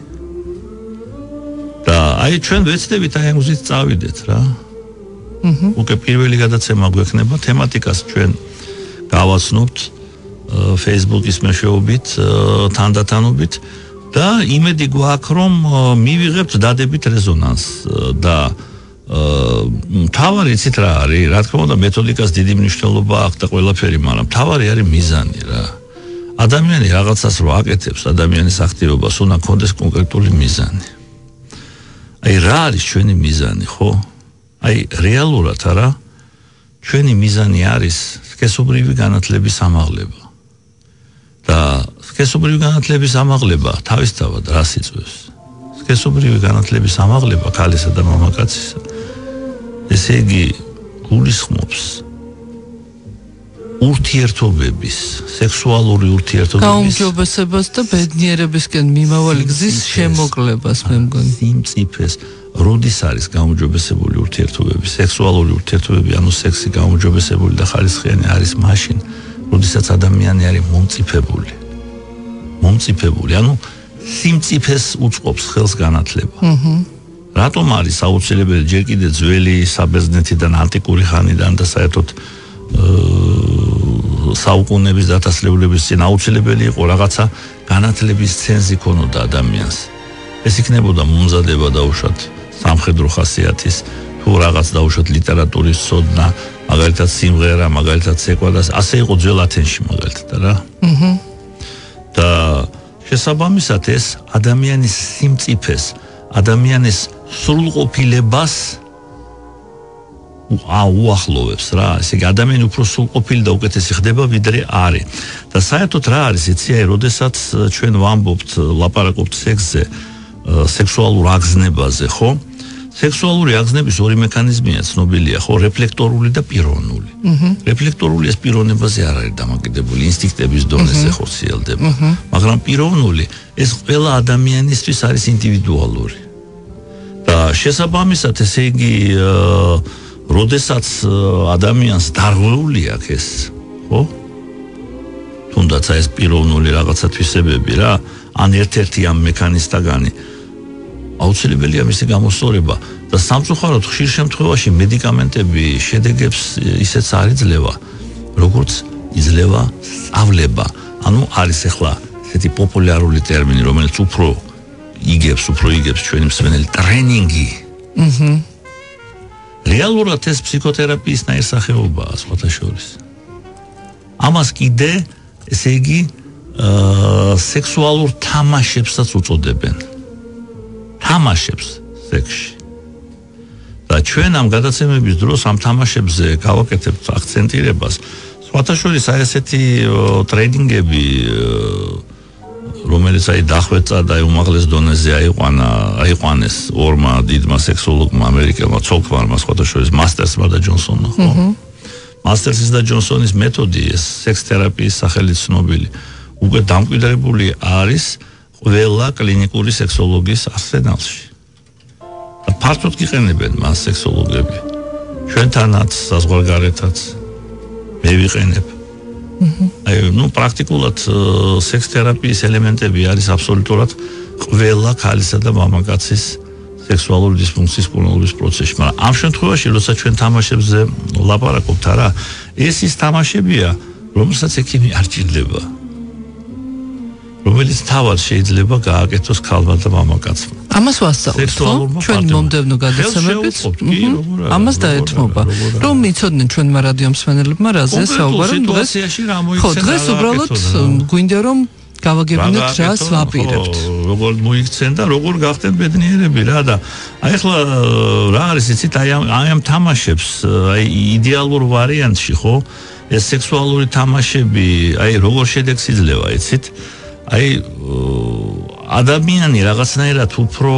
და აი ჩვენ ვეცდებით აი ამზით წავიდეთ რა. უკვე პირველი გადაცემა გვექნება, თემატიკას ჩვენ გავაცნობთ Facebook-ის მეშვეობით, თანდათანობით და იმედი გვაქვს, რომ მივიღებთ დადებით რეზონანსს და თავარი იცით რა არის, რა თქმა უნდა მეთოდიკას დიდი მნიშვნელობა აქვს და ყველაფერი, მაგრამ თავარი არის მიზანი რა. ადამიანი რაღაცას რო აკეთებს, ადამიანის აქტივობას უნდა კონდეს კონკრეტული მიზანი. აი რა არის ჩვენი მიზანი, ხო? აი რეალურად არა, ჩვენი მიზანი არის სქესობრივი განათლების ამაღლება. და სქესობრივი განათლების ამაღლება თავისთავად რას იწვევს? სქესობრივი განათლების ამაღლება ქალისა და მამაკაცისა ესე იგი გულისხმობს ურთიერთობების, სექსუალური ურთიერთობების გაუმჯობესებას და ბედნიერებისკენ მიმავალი გზის შემოკლებას მე მგონი. სიმწიფეს, როდის არის გაუმჯობესებული ურთიერთობები, სექსუალური ურთიერთობები, ანუ სექსი გაუმჯობესებული და ხარისხიანი არის მაშინ, როდესაც ადამიანი არის მომწიფებული, ანუ სიმწიფეს უწყობს ხელს განათლება. რატომ არის აუცილებელი ჯერ კიდე ძველი საბერძნეთიდან, ანტიკური ხანიდან და საერთოდ საუკუნეების დათასლებულების წინ აუცილებელი იყო რაღაცა განათლების ცენზი ქონოდა ადამიანს. ეს იქნებოდა მომზადება დაუშვათ სამხედრო ხასიათის, თუ რაღაც დაუშვათ ლიტერატურის ცოდნა, მაგალითად სიმღერა, მაგალითად ცეკვა და ასე იყო ძველ ათენში მაგალითად რა. და შესაბამისად ეს ადამიანის სიმწიფეს, ადამიანის სრულყოფილებას უახლოვებს რა, ესე იგი ადამიანი უფრო სრულყოფილი და უკეთესი ხდება ვიდრე არის. და საერთოდ რა არის იცი, აი როდესაც ჩვენ ვამბობთ, ლაპარაკობთ სექსზე, სექსუალურ აგზნებაზე, ხო? სექსუალური აგზნების ორი მექანიზმია ცნობილია, ხო, რეფლექტორული და პიროვნული. რეფლექტორული ეს პიროვნებაზე არ არის დამოკიდებული, ინსტინქტების დონეზე ხორციელდება. მაგრამ პიროვნული ეს ყველა ადამიანისთვის არის ინდივიდუალური. და შესაბამისად ესე იგი როდესაც ადამიანს დარღვეული აქვს ეს, ხო? თუნდაც ეს პიროვნული რაღაცა თვისებები რა, ან ერთ-ერთი ამ მექანიზმთაგანი აუცილებელია მისი გამოსწორება და სამწუხაროდ ხშირ შემთხვევაში მედიკამენტები შედეგებს ისეც არ იძლევა, როგორც იძლევა სწავლება. ანუ არის ახლა ესეთი პოპულარული ტერმინი, რომელიც უფრო იგებს ჩვენი მსმენელი ტრენინგი. რეალურად ეს ფსიქოთერაპიის ნაირსახეობაა სხვათა შორის. ამას კიდე, ესე იგი, სექსუალურ თამაშებსაც უწოდებენ. თამაშებს სექსში. და ჩვენ ამ გადაცემების დროს ამ თამაშებზე გავაკეთებთ აქცენტირებას. სხვათა შორის აი ესეთი ტრენინგები, რომელიც აი დახვეწა და უმაღლეს დონეზე აიყვანეს ორმა დიდმა სექსოლოგმა ამერიკელმა ცოლ-ქმარმა, სხვათა შორის მასტერსმა და ჯონსონმა, ხო? მასტერსის და ჯონსონის მეთოდი, ეს სექს თერაპიის სახელით ცნობილი, უკვე დამკვიდრებული არის ყველა კლინიკური სექსოლოგის არსენალში. და ფართოდ იყენებენ მას სექსოლოგები. ჩვენთანაც, საზღვარგარეთაც მე ვიყენებ. აი, პრაქტიკულად სექს თერაპიის ელემენტები არის აბსოლუტურად ყველა ქალისა და მამაკაცის სექსუალური დისფუნქციის კურნალობის პროცესში. მაგრამ ამ შემთხვევაში, როცა ჩვენ თამაშებზე ლაპარაკობთ, არა, ეს ის თამაშებია, რომელსაც ექიმი არ ჭირდება. რომელიც თავად შეიძლება გააკეთოს ქალმა და მამაკაცმა. ამას ვასწავლოთ, ხო? ჩვენ მომდევნო გადაცემებით. ამას დაეთმობა. რომ იცოდნენ ჩვენმა რადიო მსმენელებმა რაზე საუბარი დღეს. ხო, დღეს უბრალოდ გვინდა რომ გავაგებინოთ რას ვაპირებთ. როგორ მოიქცენ და როგორ გახდნენ ბედნიერები რა და აი ახლა რა არის იცით აი ამ თამაშებს აი იდეალურ ვარიანტში ხო ეს სექსუალური თამაშები აი როგორ შედეგს იძლევა იცით აი ადამიანი რაღაცნაირად უფრო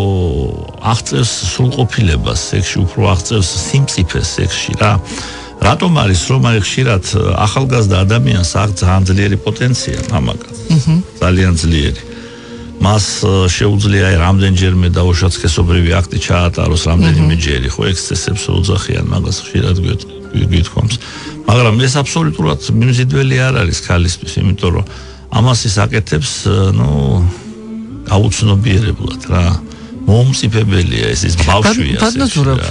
აღწევს სრულყოფილებას სექსში უფრო აღწევს სიმწიფეს სექსში რა რატომ არის რომ აი ხშირად ახალგაზრდა ადამიანს აქვს ძალიან ძლიერი პოტენცია მამაკაც ძალიან ძლიერი მას შეუძლია აი რამდენჯერმე დაუშვათ სქესობრივი აქტი ჩაატაროს რამდენიმეჯერი ხო ექსცესებს უძახიან მაგას ხშირად გითხოვს მაგრამ ეს აბსოლუტურად მიმზიდველი არ არის ქალისთვის იმიტომ რომ ამას ის აკეთებს ნუ აუცნობიერებლად რა მომწიფებელია ეს ბავშვია ბატონზურაბ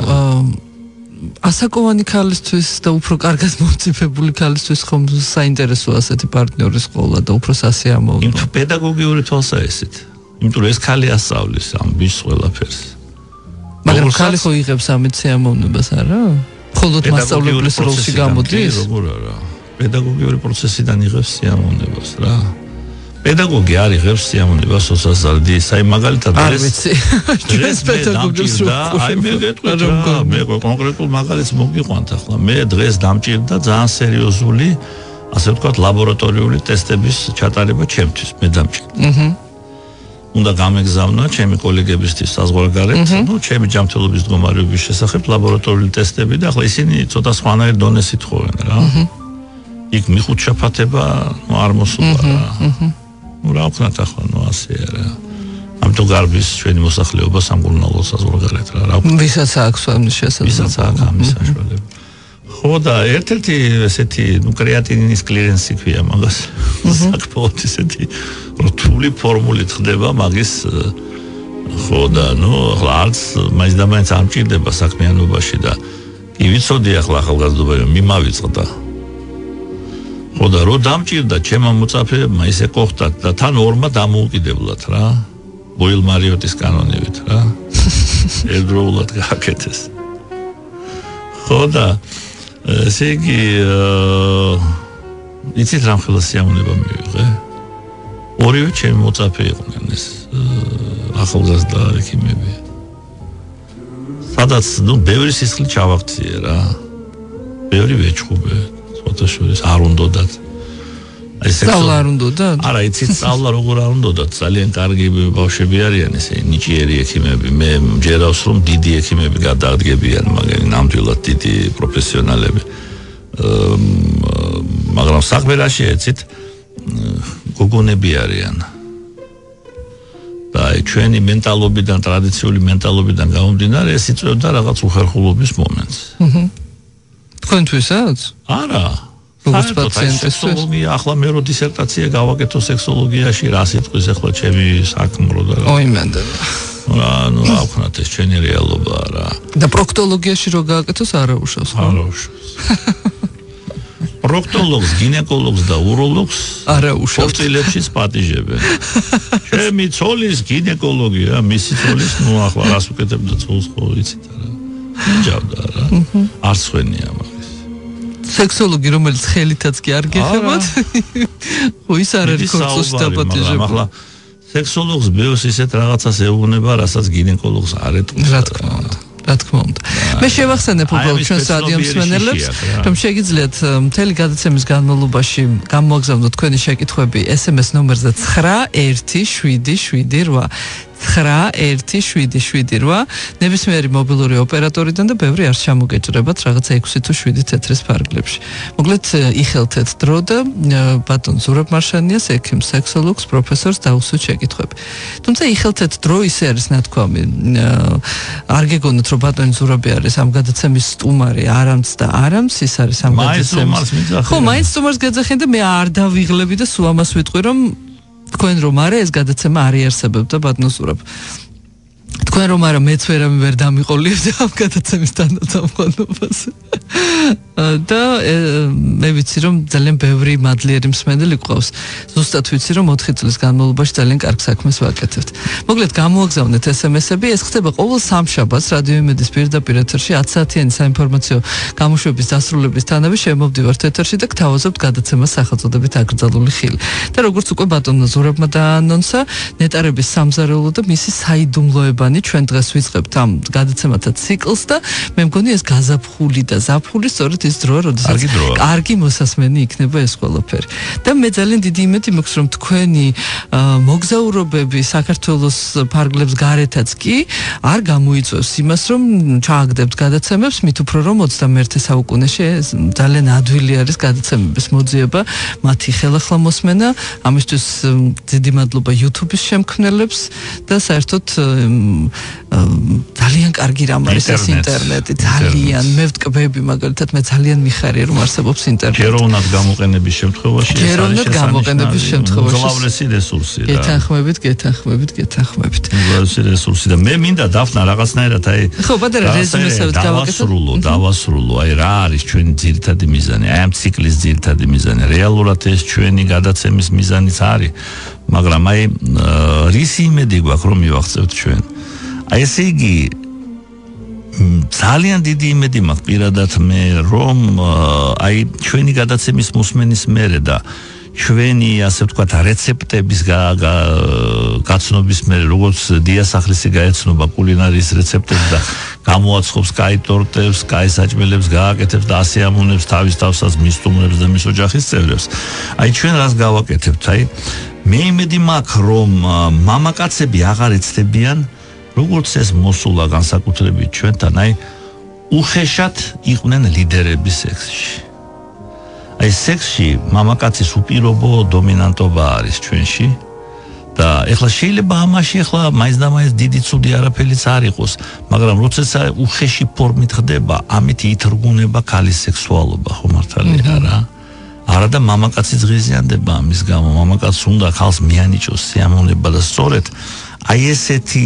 ასაკოვანი ქალისთვის და უფრო კარგად მომწიფებული ქალისთვის ხომ საინტერესოა ასეთი პარტნიორის ყოლა და უფრო სასიამოვნო. იმ პედაგოგიური თვალსაზრისით. იმიტომ რომ ეს ქალი ასწავლის ამ ბიჭს ყველაფერს. მაგრამ ქალი ხო იღებს ამით სიამოვნებას არა? მხოლოდ მასწავლებლის როლში გამოდის? როგორ არა? პედაგოგიური პროცესიდან იღებს სიამოვნებას რა. პედაგოგი არ იღებს სიამოვნებას სოციალიზაციის, აი მაგალითად ეს პედაგოგის აი მე გეტყვი მე კონკრეტულ მაგალითს მოგიყვანთ ახლა მე დღეს დამჭირდა ძალიან სერიოზული ასე ვთქვათ ლაბორატორიული ტესტების ჩატარება ჩემთვის მე დამჭირდა უნდა გამეგზავნა ჩემი კოლეგებისთვის საზღვარგარეთ ნუ ჩემი ჯანმრთელობის მდგომარეობის შესახებ ლაბორატორიული ტესტები და ახლა ისინი ცოტა სხვანაირ დონეს ითხოვენ რა იქ მიხუთ შეფათება ნუ არ მოსულა რა ну რა ახლა ნუ ასე რა ამიტომ გარბის ჩვენი მოსახლეობა სამკურნალო საზღვარგარეთ რა ვისაც აქვს ამის შესაძლებლობა ვისაც აქვს ამის საშუალება ხო და ერთ-ერთი ესეთი ნუ კრეატინის კლირენსი ქვია მაგას საკმაოდ ესეთი რთული ფორმულით ხდება მაგის ხო და ნუ ახლა არც მაინც და მაინც არ მჭირდება საქმიანობაში და კი ვიცოდი ახლა ახალგაზრდობა მიმავიწყდა ხო და რო დამჭირდა ჩემმა მოწაფეებმა ისე კოხტათ და თან ორმა დამოუკიდებლად რა ბოილ მარიოტის კანონებით რა ერთდროულად გააკეთეს ხო და ესე იგი იცით რამ ხელა სიამოვნება მივიღე ორივე ჩემი მოწაფე იყვნენ ეს ახალგაზრდა ექიმები სადაც ნუ ბევრი სისხლი ჩავაქციე რა ბევრი ვეჭხუბე შორის არ უნდათ აი სწავლა არ უნდათ? არა, იცით სწავლა როგორ არ უნდათ? ძალიან კარგი ბავშვები არიან ესე ნიჭიერი ექიმები. მე მჯერავს რომ დიდი ექიმები გადაადგებიან, მაგრამ ნამდვილად დიდი პროფესიონალები. მაგრამ საქმერაში იცით გოგონები არიან. და ჩვენი მენტალობიდან, ტრადიციული მენტალობიდან გამომდინარე, ეს იწვევდა რაღაც უხერხულობის მომენტს. თქვენთვისაც? არა როგორც პაციენტისთვის ახლა მე რო დისერტაცია გავაკეთო სექსოლოგიაში რა სიტყვის ახლა ჩემი საქმრო და ой მანდela ну რა ვქნათ ეს ჩვენი რეალობა რა და პროქტოლოგიაში რო გააკეთოს არაუშავს ხო არაუშავს პროქტოლოგს გინეკოლოგს და უროლოგს არაუშავს პორტილებშიც პატიჟებენ ჩემი ცოლის გინეკოლოგია მისი ცოლის ну ახლა რას უკეთებდა ცოლს ხო იცით რა ჯავდა რა არც ხვენია სექსოლოგი რომელიც ხელითაც კი არ გეხებათ ხო ის არ არის კურსის დაპატიჟება ახლა სექსოლოგს ბევრს ისეთ რაღაცას ეუბნება რასაც გინეკოლოგს არ ეტყვის რა თქმა უნდა მე შევახსენებ უბრალოდ ჩვენს რადიო მსმენელებს რომ შეგიძლიათ მთელი გადაცემის განმავლობაში გამოგზავნოთ თქვენი შეკითხვები SMS ნომერზე 9177 9177 ნებისმიერი მობილური ოპერატორიდან და ბევრი არ ჩამოგეჭრებათ რაღაცა 6 თუ 7 თეთრის ფარგლებში. მოკლედ იხელთეთ დრო და ბატონ ზურაბ მარშანიას ექიმ სექსოლოგს პროფესორს დაუსვით შეკითხვები. თუმცა იხელთეთ დრო ისე არის ნათქვამი. არ გეგონოთ რომ ბატონ ზურაბი არის ამ გადაცემის სტუმარი არამც და არამც ის არის ამ გადაცემის. ხო, მაინც სტუმარს გაძახენ და მე არ დავიღლები და სულ ამას ვიტყვი რომ თქვენ რომ არა ეს გადაცემა არ იარსებებდა ბატონ ზურაბ. თქვენ რომ არა მეც ვერ დამიყოლიებდი ამ გადაცემის თანაწამყვანობას. და მე ვიცი რომ ძალიან ბევრი მადლიერი მსმენელი გყავს. ზუსტად ვიცი რომ 4 წლის განმავლობაში ძალიან კარგ საქმეს ვაკეთებთ. მოკლედ გამოაგზავნეთ SMS-ები, ეს ხდება ყოველ სამშაბათს რადიო იმედის პირდაპირ ეთერში 10 საათიანი საინფორმაციო გამოშვების დასრულებისთანავე შემოვდივართ ეთერში და გთავაზობთ გადაცემას სახელწოდებით აკრძალული ხილი. და როგორც უკვე ბატონო ზურაბმა დაანონსა, ნეტარების სამზარეულო და მისი საიდუმლოებანი ჩვენ დღეს ვიწყებთ ამ გადაცემათა ციკლს და მე მგონი ეს გაზაფხული და ზაფხული სწორედ ის დროა, როდესაც კარგი მოსასმენი იქნება ეს ყველაფერი. და მე ძალიან დიდი იმედი მაქვს, რომ თქვენი მოგზაურობები საქართველოს ფარგლებს გარეთაც კი არ გამოიწვევს იმას, რომ ჩააგდებთ გადაცემებს, მით უფრო რომ 21 საუკუნეში ძალიან ადვილი არის გადაცემების მოძიება, მათი ხელახლა მოსმენა, ამისთვის დიდი მადლობა YouTube-ის შემქმნელებს და საერთოდ ძალიან კარგი რამ არის ეს ინტერნეტი, ძალიან მე ვტკბები მაგალითად მე ძალიან მიხარია რომ არსებობს ინტერნეტი. გეროვნად გამოყენების შემთხვევაში ეს არის გლავრესი რესურსი რა. გეთანხმებით. გლავრესი რესურსი და მე მინდა დაფნა რაღაცნაირად აი ხო, ბატონო, რეზუმესავით დავასრულო, აი რა არის ჩვენი ძირითადი მიზანი, აი ამ ციკლის ძირითადი მიზანი. რეალურად ეს ჩვენი გადაცემის მიზანიც არის, მაგრამ აი რის იმედი გვაქვს რომ მივახცევთ ჩვენ. აი ესე იგი ძალიან დიდი იმედი მაქვს პირადად მე რომ აი ჩვენი გადაცემის მოსმენის მერე და ჩვენი ასე ვთქვათ რეცეპტების გაცნობის მერე როგორც დიასახლისი გაეცნობა კულინარიის რეცეპტებს და გამოაცხობს კაი ტორტებს, კაი საჭმელებს გააკეთებს და ასე ამონებს თავის თავსაც მის სტუმრებს და მის ოჯახის წევრებს. აი ჩვენ რას გავაკეთებთ? აი მე იმედი მაქვს რომ მამაკაცები აღარ ეცდებიან როგორც ეს მოსულა განსაკუთრებით ჩვენთან, აი უხეშად იყვნენ ლიდერები სექსში. აი სექსში მამაკაცის უპირობო დომინანტობა არის ჩვენში და ეხლა შეიძლება ამაში ეხლა მაინც და მაინც დიდი ცუდი არაფერიც არ იყოს, მაგრამ როცა უხეში ფორმით ხდება, ამით ითრგუნება ქალის სექსუალობა, ხო მართალია რა? არა და მამაკაცი ზღიზიანდება ამის გამო, მამაკაცს უნდა ხალს მიანიჭოს სიამოვნება და სწორედ აი ესეთი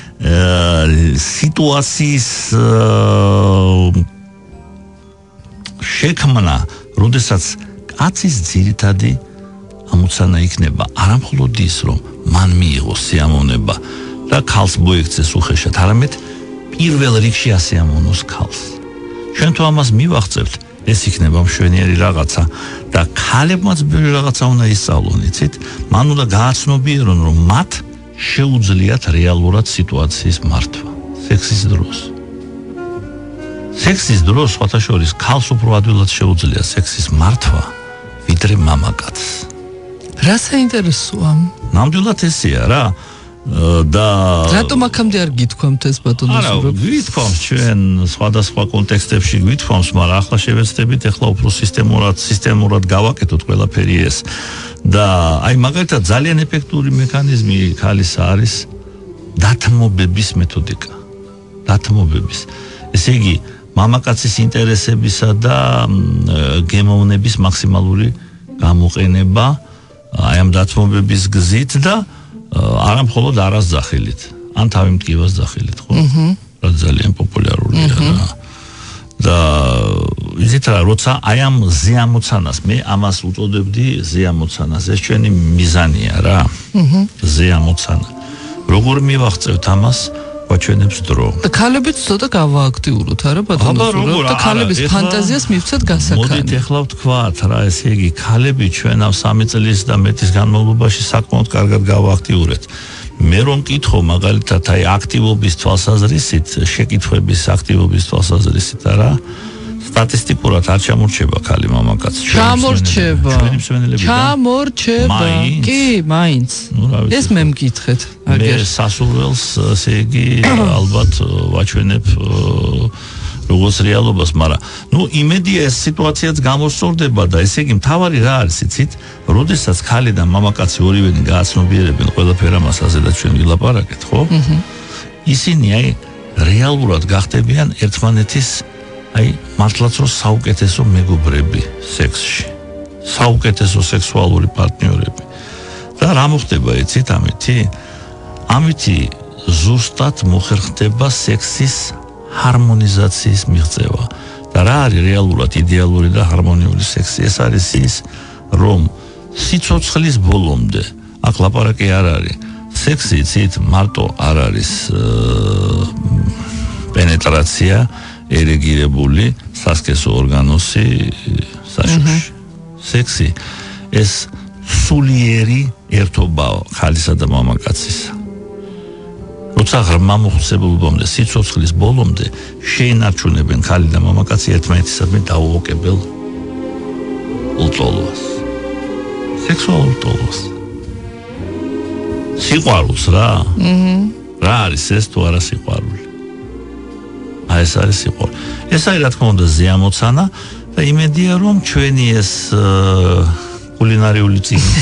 სიტუაციის შექმნა, როდესაც კაცის ძირითადი ამოცანა იქნება არა მხოლოდ ის, რომ მან მიიღოს სიამოვნება და ქალს მოექცეს უხეშად, არამედ პირველ რიგში ასიამოვნოს ქალს. ჩვენ თუ ამას მივახცევთ, ეს იქნება მშვენიერი რაღაცა და ქალებმაც ბევრი რაღაცა უნდა ისწავლონ, იცით? მან უნდა გააცნობიერონ, რომ მათ შეუძლიათ რეალურად სიტუაციის მართვა სექსის დროს. სექსის დროს სხვათა შორის ქალს უფრო ადვილად შეუძლია სექსის მართვა ვიდრე მამაკაცს. რა საინტერესოა? ნამდვილად ესეა რა. და რატომ აქამდე არ გითქვამთ ეს ბატონო? არა, გითქვამთ ჩვენ სხვადასხვა კონტექსტებში გითქვამთ, მაგრამ ახლა შევეცდებით ახლა უფრო სისტემურად გავაკეთოთ ყველაფერი ეს. და აი მაგალითად ძალიან ეფექტური მექანიზმი ქალის არის დათმობების მეთოდიკა. დათმობების. ესე იგი მამაკაცის ინტერესებისა და გემოვნების მაქსიმალური გამოყენება აი ამ დათმობების გზით და არა მხოლოდ არასძახილით, ან თავი მტკივას ძახილით, ხო? რა ძალიან პოპულარულია რა. და იზეთ რა, როცა აი ამ ზეამოცანას, მე ამას უწოდებდი ზეამოცანას, ეს ჩვენი მიზანია რა. ზეამოცანა. როგორ მივახცევთ ამას? გვაჩვენებს დრო. და ქალებიც ცოტა გავააქტიუროთ, არა ბატონო? და ქალების ფანტაზიას მივცეთ გასაქანი. მოდით ეხლა ვთქვათ რა, ესე იგი ქალები ჩვენ ამ 3 წლის და მეტის განმავლობაში საკმაოდ კარგად გავააქტიურეთ. მე რომ მკითხო მაგალითად აი აქტივობის თვალსაზრისით, შეკითხვების აქტივობის თვალსაზრისით არა, სტატისტიკურად არ ჩამორჩება ქალი მამაკაც. ჩამორჩება. ჩვენი მსმენელები. ჩამორჩება. კი, მაინც. ეს მე მკითხეთ. მე სასურველს, ესე იგი, ალბათ ვაჩვენებ როგორც რეალობას, მაგრამ ნუ იმედია ეს სიტუაციაც გამოსწორდება და ესე იგი მთავარი რა არის, იცით? როდესაც ქალი და მამაკაცი ორივენი გააცნობიერებენ ყველაფერ ამას, ასედაც ჩვენ ვილაპარაკეთ, ხო? ისინი აი რეალურად გახდებიან ერთმანეთის აი მართლაც რომ საუკეთესო მეგობრები სექსში. საუკეთესო სექსუალური პარტნიორები. და რა მოხდება იცით ამითი ზუსტად მოხერხდება სექსის ჰარმონიზაციის მიღწევა. და რა არის რეალურად იდეალური და ჰარმონიული სექსი? ეს არის ის, რომ სიცოცხლის ბოლომდე, აქ ლაპარაკი არ არის. სექსი ცით მარტო არ არის პენეტრაცია, ერეგირებული სასქესო ორგანოსი საშუში. სექსი ეს სულიერი ერთობაა ხალისა და მამაკაცისა. როცა ღრმა მოხსებულობამდე სიცოცხლის ბოლომდე შეინარჩუნებენ ხალი და მამაკაცი ერთმანეთისადმი დაუოკებელ ლტოლვას. სექსუალურ ლტოლვას. სიყვარულს რა? რა არის ეს თუ არა სიყვარული? ეს არის სიყვარული. ეს არის რა თქმა უნდა ზეამოცანა და იმედია რომ ჩვენი ეს კულინარიული წიგნი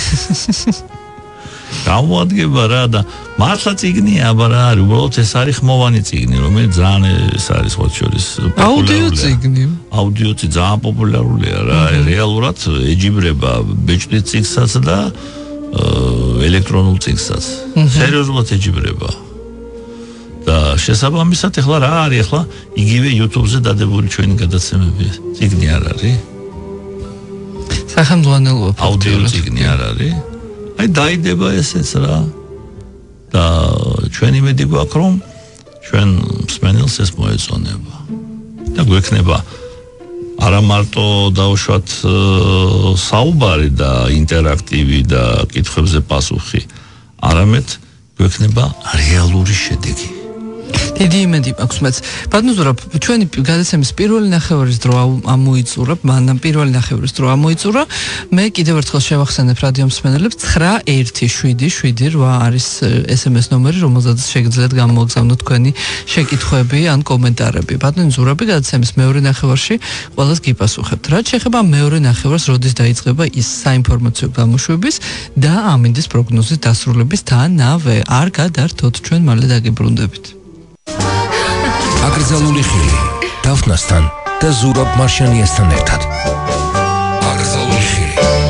გამოადგება რა და მართლა წიგნია, აბა რა არის, უბრალოდ ეს არის ხმოვანი წიგნი, რომელიც ძალიან ეს არის ხო შორის აუდიო წიგნი. აუდიო წიგნი ძალიან პოპულარულია რა, რეალურად ეჯიბრება ბეჭდის წიგნსაც და ელექტრონულ წიგნსაც. სერიოზულად ეჯიბრება. და შესაბამისად ახლა რა არის ახლა იგივე YouTube-ზე დადებული ჩვენი გადაცემები. წიგნი არ არის? სახელმძღვანელოა აუდიო წიგნი არ არის? აი დაიდება ესეც რა. და ჩვენი იმედი გვაქვს რომ ჩვენ მსმენელს ეს მოეწონება. და გვექნება არა მარტო დაუშვათ საუბარი და ინტერაქტივი და კითხვებზე პასუხი, არამედ გვექნება რეალური შედეგი. დიდი იმედი მაქვს მეც. ბატონო ზურაბ, ჩვენი გადაცემის პირველი ნახევარის დრო ამოიწურა, მანამ პირველი ნახევარის დრო ამოიწურა. მე კიდევ ერთხელ შევახსენებ რადიო მსმენელებს 917778 არის SMS ნომერი, რომელზეც შეგიძლიათ გამოგზავნოთ თქვენი შეკითხვები ან კომენტარები. ბატონო ზურაბი, გადაცემის მეორე ნახევარში ყველას გიპასუხებთ. რაც შეეხება მეორე ნახევარს, როდის დაიწყება ის საინფორმაციო გამოშვების და ამინდის პროგნოზის დასრულებისთანავე. არ გადართოთ, ჩვენ მალე დაგიბრუნდებით. აკრძალული ხილი დაფნასთან და ზურაბ მარშანიასთან ერთად. აკრძალული ხილი.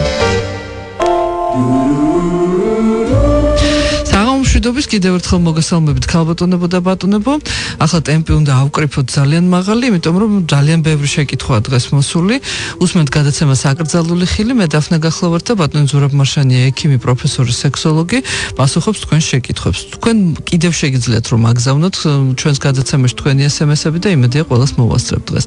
მშვიდობის კიდევ ერთხელ მოგესალმებით ქალბატონებო და ბატონებო. ახლა ტემპი უნდა ავკრიფოთ ძალიან მაღალი, იმიტომ რომ ძალიან ბევრი შეკითხვაა დღეს მოსული. უსმენთ გადაცემას აკრძალული ხილი, მე დაფნა გახლავართ და ბატონი ზურაბ მარშანია, ექიმი, პროფესორი, სექსოლოგი, პასუხობს თქვენს შეკითხვებს. თქვენ კიდევ შეგიძლიათ რომ აგზავნოთ ჩვენს გადაცემაში თქვენი SMS-ები და იმედია ყველას მოვასწრებთ დღეს.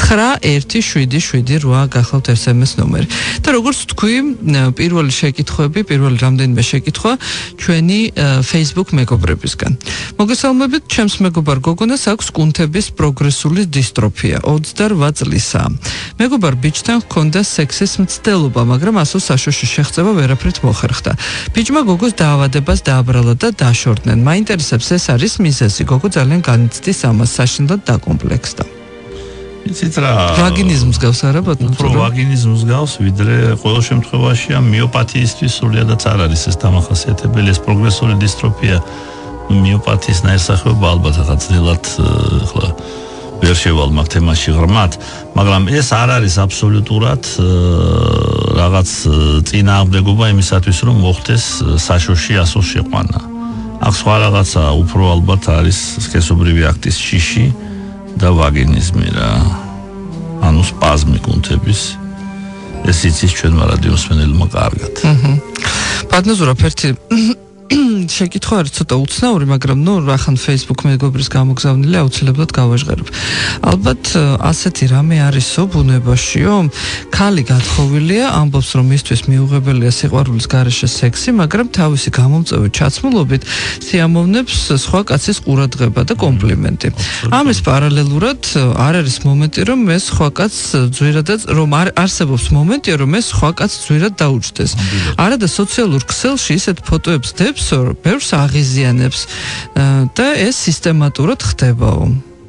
917778 გახლავთ SMS ნომერი. და როგორც თქვი, პირველი შეკითხვები, პირველი რამდენიმე შეკითხვა ჩვენი Facebook მეგობრებისგან. მოგესალმებით, ჩემს მეგობარ გოგონას აქვს კუნთების პროგრესული დისტროფია, 28 წლისაა. მეგობარ ბიჭთან ჰქონდა სექსის მცდელობა, მაგრამ ასო საშუში შეღწევა ვერაფრით მოხერხდა. ბიჭმა გოგოს დაავადებას დააბრალა და დაშორდნენ. მაინტერესებს ეს არის მიზეზი. გოგო ძალიან განიცდის ამას, საშინლად დაკომპლექსდა. იცით რა? ვაგინიზმს გავს არა ბატონო? უფრო ვაგინიზმს გავს, ვიდრე ყოველ შემთხვევაში ამ მიოპათიისთვის სრულიადაც არ არის ეს დამახასიათებელი, ეს პროგრესული დისტროფია. მიოპათიის ნაირსახეობა ალბათ ახლა ძნელად ახლა ვერ შევალ მაგ თემაში ღრმად, მაგრამ ეს არ არის აბსოლუტურად რაღაც წინააღმდეგობა იმისათვის, რომ მოხდეს საშუში ასოს შეყვანა. აქ სხვა რაღაცა უფრო ალბათ არის სქესობრივი აქტის შიში და ვაგინიზმი რა. ანუ სპაზმი კუნთების. ეს იცის ჩვენმა რადიო მსმენელმა კარგად. ბატონო ზურაბ, ერთი შეკითხვა არის ცოტა უცნაური, მაგრამ რახან Facebook მეგობრის გამოგზავნილი აუცილებლად გავაჟღერებ. ალბათ ასეთი რამე არისო ბუნებაშიო, ქალი გათხოვილია, ამბობს რომ მისთვის მიუღებელია სიყვარულის გარეშე სექსი, მაგრამ თავისი გამომწვევი ჩაცმულობით სიამოვნებს სხვა კაცის ყურადღება და კომპლიმენტი. ამის პარალელურად არ არის მომენტი რომ ეს სხვა კაცს ძვირადაც რომ არსებობს მომენტი რომ ეს სხვა კაცს ძვირად დაუჯდეს. არადა სოციალურ ქსელში ისეთ ფოტოებს დებს ბევრს აღიზიანებს და ეს სისტემატურად ხდებაო.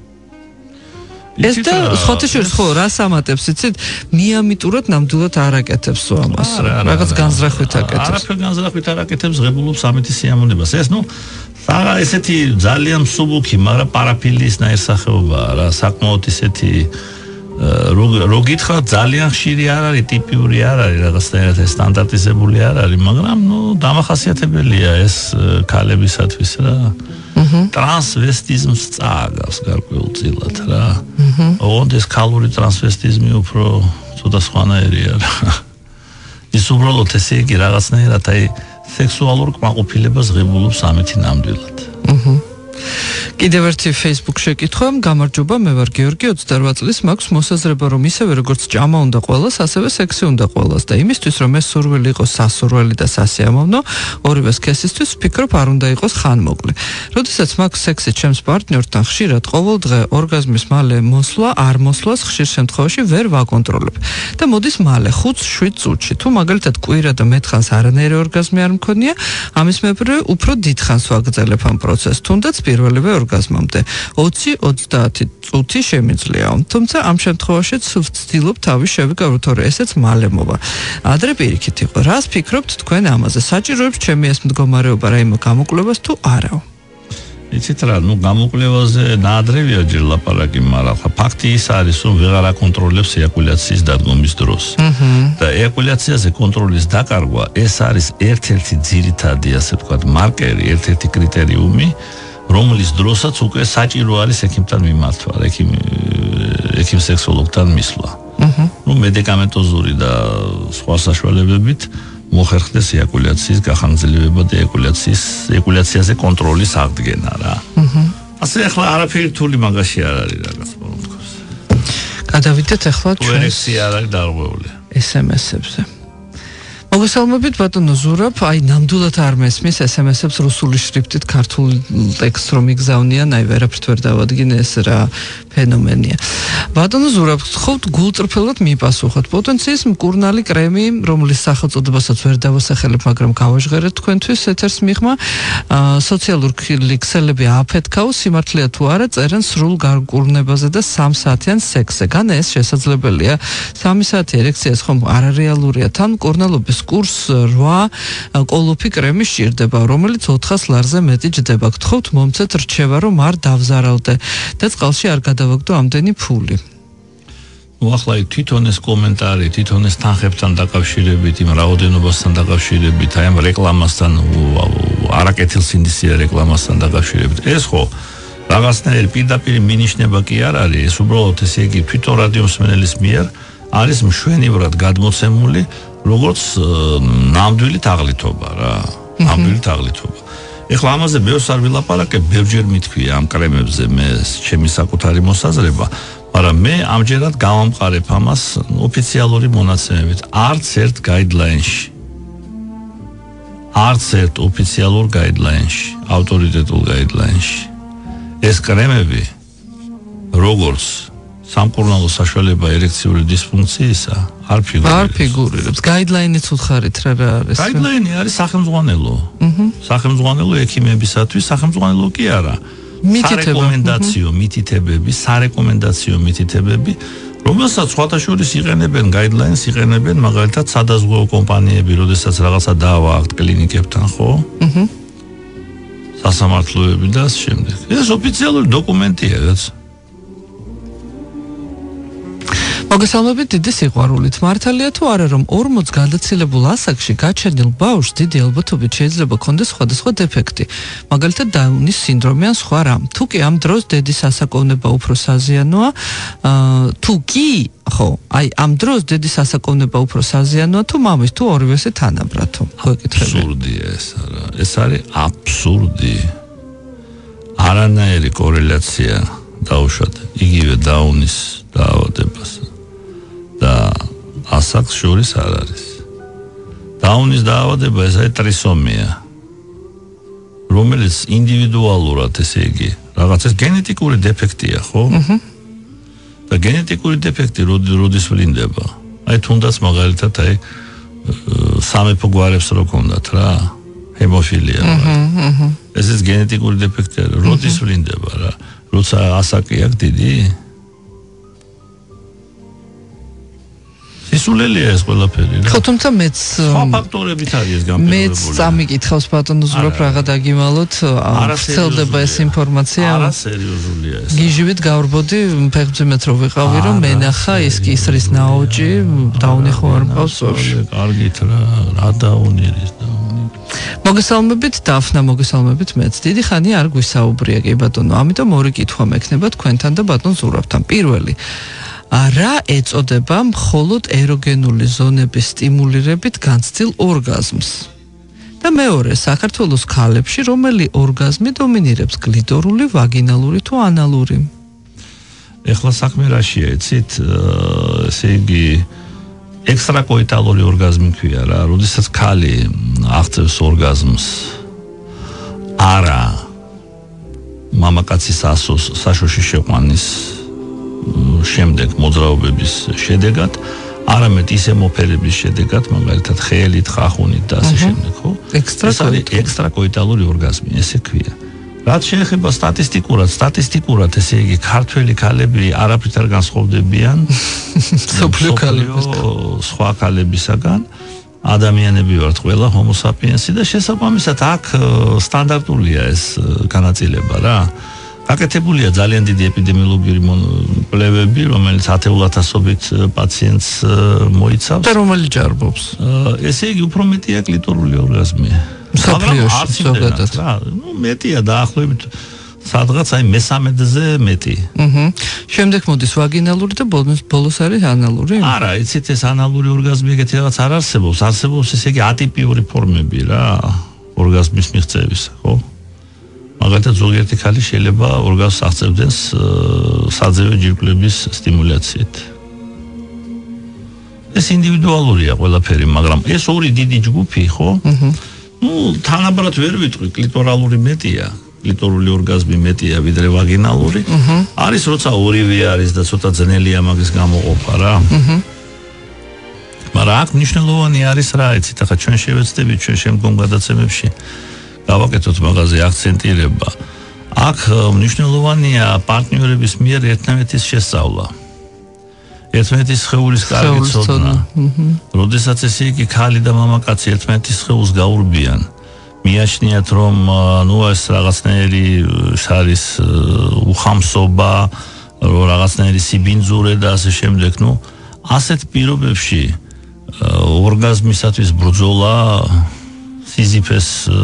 ეს და ხოთეშორის ხო რას ამატებს იცით? მიამიტურად ნამდვილად არ აკეთებს ამას. რაღაც განზრახვით აკეთებს. არაფერ განზრახვით არ აკეთებს, ღებულობს ამითი სიამოვნებას. ეს საღა ესეთი ძალიან მსუბუქი, მაგრამ პარაფილიის ნაირსახეობაა რა, საკმაოდ ისეთი რო გითხრა ძალიან ხშირი არ არის, ტიპიური არ არის, რაღაცნაირად სტანდარტიზებული არ არის, მაგრამ დამახასიათებელია ეს ქალებისათვის რა. ტრანსვესტიზმს წააგავს გარკვეულწილად რა. ოღონდ ეს ქალური ტრანსვესტიზმი უფრო ცოტა სხვანაირია რა. ის უბრალოდ ესე იგი რაღაცნაირად აი სექსუალურ კმაყოფილებას ღებულობს ამით ნამდვილად. კიდევ ერთი Facebook შეკითხვა, გამარჯობა, მე ვარ გიორგი, 28 წლის, მაქვს მოსაზრება, რომ ისევე როგორც ჭამა უნდა ყველას, ასევე სექსი უნდა ყველას და იმისთვის, რომ ეს სურვილი იყოს სასურველი და სასიამოვნო, ორივე სქესისთვის ვფიქრობ, არ უნდა იყოს ხანმოკლე. როდესაც მაქვს სექსი ჩემს პარტნიორთან, ხშირად ყოველდღე ორგაზმის მალე მოსვლა, არ მოსვლას ხშირ შემთხვევაში ვერ ვაკონტროლებ და მოდის მალე 5-7 წუთში. თუ მაგალითად კვირა და მეთხანს არანაირი ორგაზმი არ მქონია, ამის მეფრე უფრო დიდხანს ვაგრძელებ ამ პროცესს, თუნდაც პირველივე ორგაზმამდე 20-30 წუთი შემიძლია. თუმცა ამ შემთხვევაშიც ვცდილობ თავის შევიკავოთ, რომ ესეც მალე მოვა. ადრე პირიქით იყო. რას ფიქრობთ თქვენ ამაზე? საჭიროებს ჩემი ეს მდგომარეობა რაიმე გამოკვლევას თუ არა? იცით რა, გამოკვლევაზე ნაადრევია ჯერ ლაპარაკი, მაგრამ ფაქტი ის არის, რომ ვეღარ აკონტროლებს ეაკულაციის დადგომის დროს. და ეაკულაციაზე კონტროლის დაკარგვა ეს არის ერთ-ერთი ძირითადი, ასე ვთქვათ, მარკერი, ერთ-ერთი კრიტერიუმი, რომლის დროსაც უკვე საჭირო არის ექიმთან მიმართვა, ექიმ სექსოლოგთან მისვლა. მედიკამენტოზური და სხვა საშუალებებით მოხერხდეს ეაკულაციის გახანგრძლივება და ეაკულაციაზე კონტროლის აღდგენა რა. ასე ახლა არაფერი რთული მაგაში არ არის რაღაც მომთქოს. გადავიდეთ ახლა ჩვენ ერექცია არ არის დარღვეული. SMS-ებზე. მოგესალმებით ბატონო ზურაბ, აი ნამდვილად არ მესმის SMS-ებს რუსული შრიფტით ქართულ ტექსტს რომ იგზავნიან, აი ვერაფრით ვერ დავადგინე, ეს რა ფენომენია. ბატონო ზურაბ, ხოთ გულწრფელად მიპასუხოთ. პოტენციის მკურნალი კრემი, რომლის სახელწოდებასაც ვერ დავასახელებ, მაგრამ გავაჟღერეთ თქვენთვის ეთერს მიღმა, სოციალურ ქსელები აფეთქაო, სიმართლეა თუ არა, წერენ სრულ გარკურნებაზე და 3 საათიან სექსზე. განა ეს შესაძლებელია? 3 საათი ერექციას ხომ არარეალურია, თან მკურნალობის კურს 8 კოლოფი კრემი სჭირდება, რომელიც 400 ლარზე მეტი ჯდება. გთხოვთ მომცეთ რჩევა, რომ არ დავზარავდე და წყალში არ გადავაგდო ამდენი ფული. ახლა თვითონ ეს კომენტარი, თვითონ ეს თანხებთან დაკავშირებით, იმ რაოდენობასთან დაკავშირებით, აი ამ რეკლამასთან, არაკეთილსინდისია რეკლამასთან დაკავშირებით. ეს ხო რაღაცნაირი პირდაპირ მინიშნება კი არ არის, ეს უბრალოდ ესე იგი თვითონ რადიომსმენელის მიერ არის მშვენივრად გადმოცემული როგორც ნამდვილი თაღლითობა რა, ნამდვილი თაღლითობა. ეხლა ამაზე ბევრს არ ვილაპარაკებ, ბევრჯერ მithქვია ამ კრემებზე მე ჩემი საკუთარი მოსაზრება, მაგრამ მე ამჯერად გავამყარებ ამას ოფიციალური მონაცემებით, არც ერთ გაიდლაინში. არც ერთ ოფიციალურ გაიდლაინში, ავტორიტეტულ გაიდლაინში. ეს კრემები როგორც სამკურნალო საშუალება ერექციული დისფუნქციისა არ ფიგურირებს. გაიდლაინიც უთხარით რა არის? გაიდლაინი არის სახელმძღვანელო. სახელმძღვანელო ექიმებისათვის, სახელმძღვანელო კი არა. სარეკომენდაციო მითითებები, რომელსაც სხვათაშორის იყენებენ გაიდლაინს, იყენებენ მაგალითად სადაზღვეო კომპანიები, როდესაც რაღაცა დაავაახთ კლინიკებთან, ხო? სასამართლოები და ამ შემდეგ. ეს ოფიციალური დოკუმენტია, რაც მოგესალმებით დიდი სიყვარულით. მართალია თუ არა, რომ 40 გადაცილებულ ასაკში გაჩენილ ბავშვს დიდი ალბათობით შეიძლება ქონდეს სხვადასხვა დეფექტი, მაგალითად დაუნის სინდრომი ან სხვა რამ. თუ კი ამ დროს დედის ასაკოვნება უფრო საზიანოა, ამ დროს დედის ასაკოვნება უფრო საზიანოა თუ მამის, თუ ორივესე თანაბრათო. აბსურდია ეს არა. ეს არის აბსურდი. არანაირი კორელაცია დაუშვათ იგივე დაუნის დაავადებას და ასაკს შორის არ არის. დაუნის დაავადება ეს არის ტრისომია, რომელიც ინდივიდუალურად, ესე იგი, რაღაცას გენეტიკური დეფექტია, ხო? და გენეტიკური დეფექტი როდის ვლინდება? აი თუნდაც მაგალითად აი სამეფო გვარებს რო ქონდათ რა, ჰემოფილია. ეს გენეტიკური დეფექტია, როდის ვლინდება რა? როცა ასაკი აქვს დიდი? შესულელია ეს ყველაფერი რა. ხო, თუმცა მეც სხვა ფაქტორებით არის ეს განპირობებული. მეც წამიკითხავს ბატონო ზურაბ რაღა დაგიმალოთ, ვრცელდება ეს ინფორმაცია. არა სერიოზულია ეს. გიჟივით გავრბოდი, ფეხბზიმეთ რო ვიყავი, რომ მენახა ის კისრის ნაოჭი დაუნი ხო არ მყავს წორში. კარგით რა დაუნირის და მოგესალმებით დაფნა, მოგესალმებით მეც. დიდი ხანი არ გვისაუბრია კი ბატონო, ამიტომ ორი კითხვა მექნება თქვენთან და ბატონ ზურაბთან. პირველი, რა ეწოდება მხოლოდ ეროგენული ზონების სტიმულირებით განცდილ ორგაზმს? და მეორე, საქართველოს ქალებში რომელი ორგაზმი დომინირებს, გლიტორული, ვაგინალური თუ ანალური? ეხლა საქმე რაშია, იცით, ესე იგი ექსტრაკოიტალური ორგაზმი ქვია რა, როდესაც ქალი აღწევს ორგაზმს არა მამაკაცის საშოში შეყვანის შემდეგ მოძრაობების შედეგად, არამედ ისე მოფერების შედეგად, მაგალითად ხელით, ხახუნით და ასე შემდეგ, ხო? ეს არის ექსტრაკოიტალური ორგაზმი, ესე ქვია. რაც შეეხება სტატისტიკურად, ესე იგი ქართველი ქალები არაფრით არ განსხვავდებიან მსოფლიო ქალებისგან, სხვა ქალებისაგან. ადამიანები ვართ ყველა homo sapiens-ი და შესაბამისად აქ სტანდარტულია ეს განაწილება რა. გაკეთებულია ძალიან დიდი ეპიდემიოლოგიური კვლევები, რომელიც 10,000-ობით პაციენტს მოიცავს. და რომელი ჯარბობს? ესე იგი უფრო მეტია კლიტორული ორგაზმი. მსოფლიოში ზოგადად. მეტია დაახლოებით სადღაც აი მე-13-ზე მეტი. შემდეგ მოდის ვაგინალური და ბოლოს არის ანალური? არა, იცით ეს ანალური ორგაზმი ეგეთი რაღაც არ არსებობს. არსებობს ესე იგი ატიპიური ფორმები რა, ორგაზმის მიღწევის, ხო? მაგალითად ზოგიერთი ქალი შეიძლება ორგაზმს აღწევდეს საძევე ჯირკვლების სტიმულაციით. ეს ინდივიდუალურია ყველაფერი, მაგრამ ეს ორი დიდი ჯგუფი, ხო? თანაბრად ვერ ვიტყვი, კლიტორალური მეტია, კლიტორული ორგაზმი მეტია ვიდრე ვაგინალური. არის როცა ორივე არის და ცოტა ძნელია მაგის გამოყოფა რა. მაგრამ აქ მნიშვნელოვანი არის რა, იცით, ახლა ჩვენ შევეცდებით ჩვენ შემდგომ გადაცემებში გავაკეთოთ მაგაზე აქცენტირება. აქ მნიშვნელოვანია პარტნიორების მიერ ერთმანეთის შესწავლა. ერთმანეთის სხეულის კარგი ცოდნა. როდესაც ესე იგი ქალი და მამაკაცი ერთმანეთის სხეულს გაურბიან, მიაჩნიათ რომ ეს რაღაცნაირი არის უხამსობა, რაღაცნაირი სიბინძურე და ასე შემდეგ, ასეთ პირობებში ორგაზმისათვის ბრძოლა სიზიფეს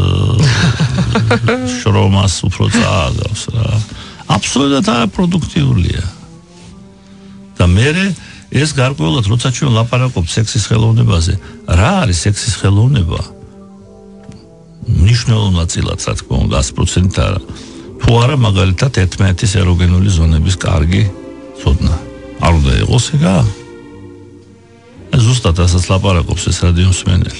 შრომას უფრო წააგავს რა. აბსოლუტურად არაპროდუქტიულია. და მერე ეს გარკვეულად როცა ჩვენ ლაპარაკობთ სექსის ხელოვნებაზე, რა არის სექსის ხელოვნება? მნიშვნელოვან ნაწილად, რა თქმა უნდა, 100% არა. თუ არა მაგალითად ერთმანეთის ეროგენული ზონების კარგი ცოდნა. არ უნდა იყოს ეგა? ზუსტად ასაც ლაპარაკობს ეს რადიო მსმენელი.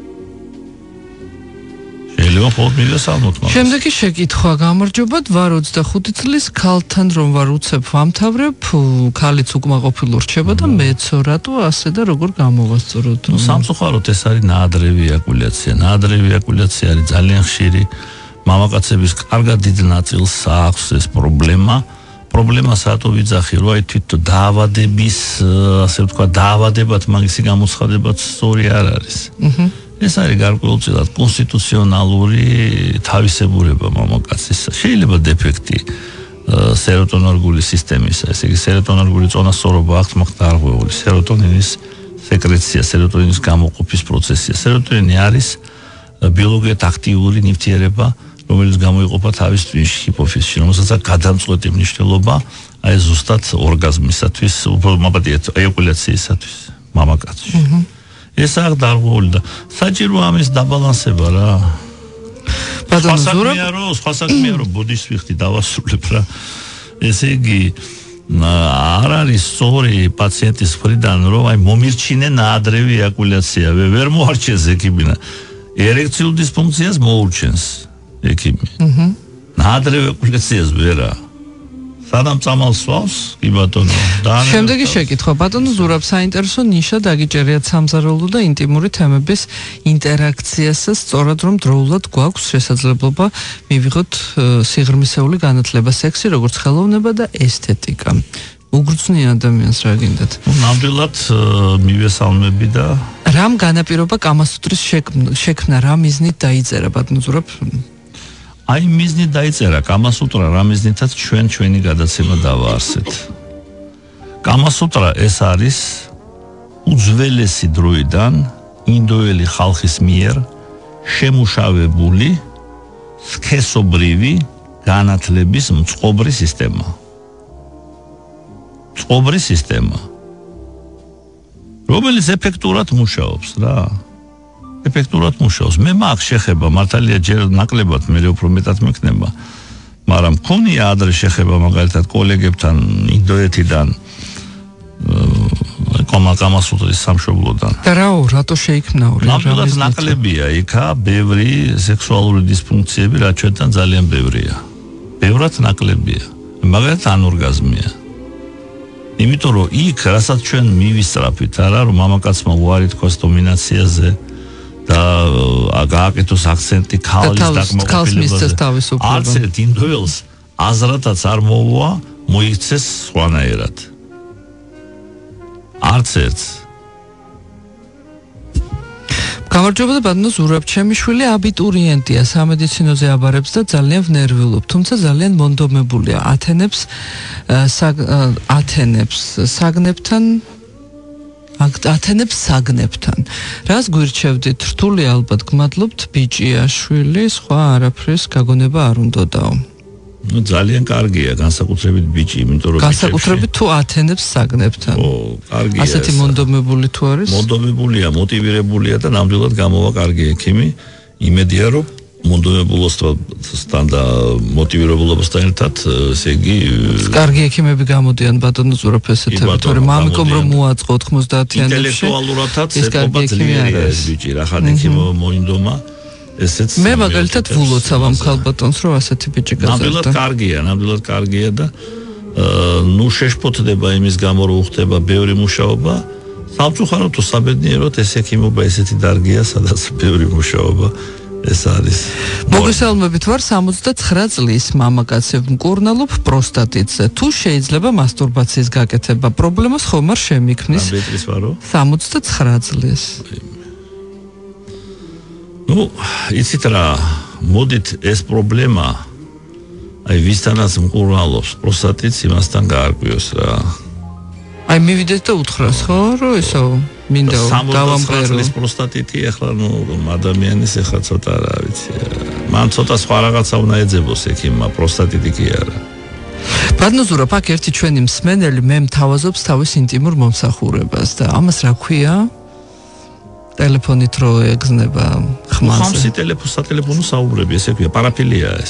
შეიძლება მხოლოდ მივესალმოთ მაგას. შემდეგი შეკითხვა, გამარჯობათ, ვარ 25 წლის, ქალთან რომ ვარ უცებ ვამთავრებ, ქალიც უკმაყოფილო რჩება და მეც რატო ასე და როგორ გამოვასწოროთ? სამწუხაროდ ეს არის ნაადრევი აკულაცია. ნაადრევი აკულაცია არის ძალიან ხშირი. მამაკაცების კარგად დიდ ნაწილს აქვს ეს პრობლემა. პრობლემას რატო ვიძახი, რომ აი თვითონ დაავადების, ასე ვთქვა, დაავადებად მაგისი გამოცხადებაც სწორი არ არის. ეს არის გარკვეულწილად კონსტიტუციონალური თავისებურება მამაკაცის. შეიძლება დეფექტი სეროტონინური სისტემისა, ესე იგი სეროტონინური წონასწორობა აქვს მაღდარღვეული, სეროტონინის სეკრეცია, სეროტონინის გამოყოფის პროცესია. სეროტონინი არის ბიოლოგიურად აქტიური ნივთიერება, რომელიც გამოიყოფა თავის ტვინში, ჰიპოფიზში, რომელსაც აქვს გადამწყვეტი მნიშვნელობა აი ზუსტად ორგაზმისათვის, უფრო მაბადიეთ ეიაკულაციისათვის მამაკაცში. ეს აქ დარღვეული და საჭირო ამის დაბალანსება რა. ბატონო ზურაბ, სხვა საქმეა რომ ბოდიშს ვიხდი დავასრულებ რა. ესე იგი არ არის სწორი პაციენტის მხრიდან რომ აი მომირჩინე ნაადრევი ეიაკულაცია, ვერ მოარჩენს ექიმი. ერექციულ დისფუნქციას მოურჩენს ექიმი. ნაადრევი ეიაკულაციას ვერა. სანამ წამალს სვავს, კი ბატონო. შემდეგი შეკითხვა, ბატონო ზურაბ, საინტერესო ნიშა დაგიჭერიათ სამზარეულო და ინტიმური თემების ინტერაქციასა, სწორად რომ დროულად გვაქვს შესაძლებლობა მივიღოთ სიღრმისეული განათლება, სექსი როგორც ხელოვნება და ესთეტიკა. უგრძნია ადამიანს რა გინდათ. ნამდვილად მივესალმები და რამ განაპირობა კამასუტრის შექმნა, რა მიზნით დაიწერა ბატონო ზურაბ? აი მიზნით დაიწერა კამასუტრა, რა მიზნითაც ჩვენი გადაცემა დავაარსეთ. კამასუტრა ეს არის უძველესი დროიდან ინდოელი ხალხის მიერ შემუშავებული სქესობრივი განათლების მწყობრი სისტემა. მწყობრი სისტემა, რომელიც ეფექტურად მუშაობს რა. ეფექტურად მუშაობს. მე მაქვს შეხება, მართალია ჯერ ნაკლებად, მე უფრო მეტად მექნება. მაგრამ მქონია ადრე შეხება მაგალითად კოლეგებთან ინდოეთიდან, კამასუტრის სამშობლოდან. და რატო შეიქმნა ორი? ნამდვილად ნაკლებია იქა ბევრი სექსუალური დისფუნქციები, რაც ჩვენთან ძალიან ბევრია. ბევრად ნაკლებია. მაგალითად ანორგაზმია. იმიტომ რომ იქ, რასაც ჩვენ მივისწრაფით, არა რომ მამაკაცმა უარი თქვას დომინაციაზე და გააკეთოს აქცენტი ქალის დაკმაყოფილებაზე. არც ერთ ინდოელს აზრათაც არ მოუვა მოიქცეს სხვანაირად. არც ერთს. გამარჯობა და ბატონო ზურაბ, ჩემი შვილი აბიტურიენტია, სამედიცინოზე აბარებს და ძალიან ვნერვიულობ, თუმცა ძალიან მონდომებულია. ათენებს საგნებთან. რას გვირჩევდით? რთული ალბათ გმადლობთ, ბიჭია, შვილი, სხვა არაფრის გაგონება არ უნდოდაო. ძალიან კარგია განსაკუთრებით ბიჭი, იმიტომ რომ განსაკუთრებით თუ ათენებს საგნებთან. კარგია. ასეთი მონდომებული თუ არის? მონდომებულია, მოტივირებულია და ნამდვილად გამოვა კარგი ექიმი. იმედია რომ მონდომებულობასთან და მოტივირებულობასთან ერთად, ესე იგი, კარგი ექიმები გამოდიან ბატონო ზურაბ ესეთები, თორემ მამიკომ რომ მოაწყო 90-იანებში. ინტელექტუალურადაც ეთობა ძლიერია ეს ბიჭი, რახან ექიმო მოინდომა. მე მაგალითად ვულოცავ ამ ქალბატონს, რომ ასეთი ბიჭი გაზარდა. ნამდვილად კარგია და შეშფოთდება იმის გამო, რომ უხდება ბევრი მუშაობა. სამწუხაროდ თუ საბედნიეროდ ეს ექიმობა ესეთი დარგია, სადაც ბევრი მუშაობა ეს არის. მოგესალმებით ვარ 69 წლის მამაკაცებ, მკურნალობ პროსტატიტზე. თუ შეიძლება მასტურბაციის გაკეთება, პრობლემას ხომ არ შემიქმნის? 69 წლის. იცით რა, მოდით ეს პრობლემა აი ვისთანაც მკურნალობს პროსტატიტს იმასთან გაარკვიოს რა. აი მივიდეთ და უთხრას ხო, რომ ესო მინდა დავამყერო. 69 წლის პროსტატიტი ახლა ადამიანის ახლა ცოტა რა ვიცი. მან ცოტა სხვა რაღაცა უნდა ეძებოს ექიმმა, პროსტატიტი კი არა. ბატონო ზურაბ, აქ ერთი ჩვენი მსმენელი მე მთავაზობს თავის ინტიმურ მომსახურებას და ამას რა ქვია? ტელეფონით რო ეგზნება ხმაზე. ხამსი სატელეფონო საუბრები, ესე ქვია, პარაფილია ეს.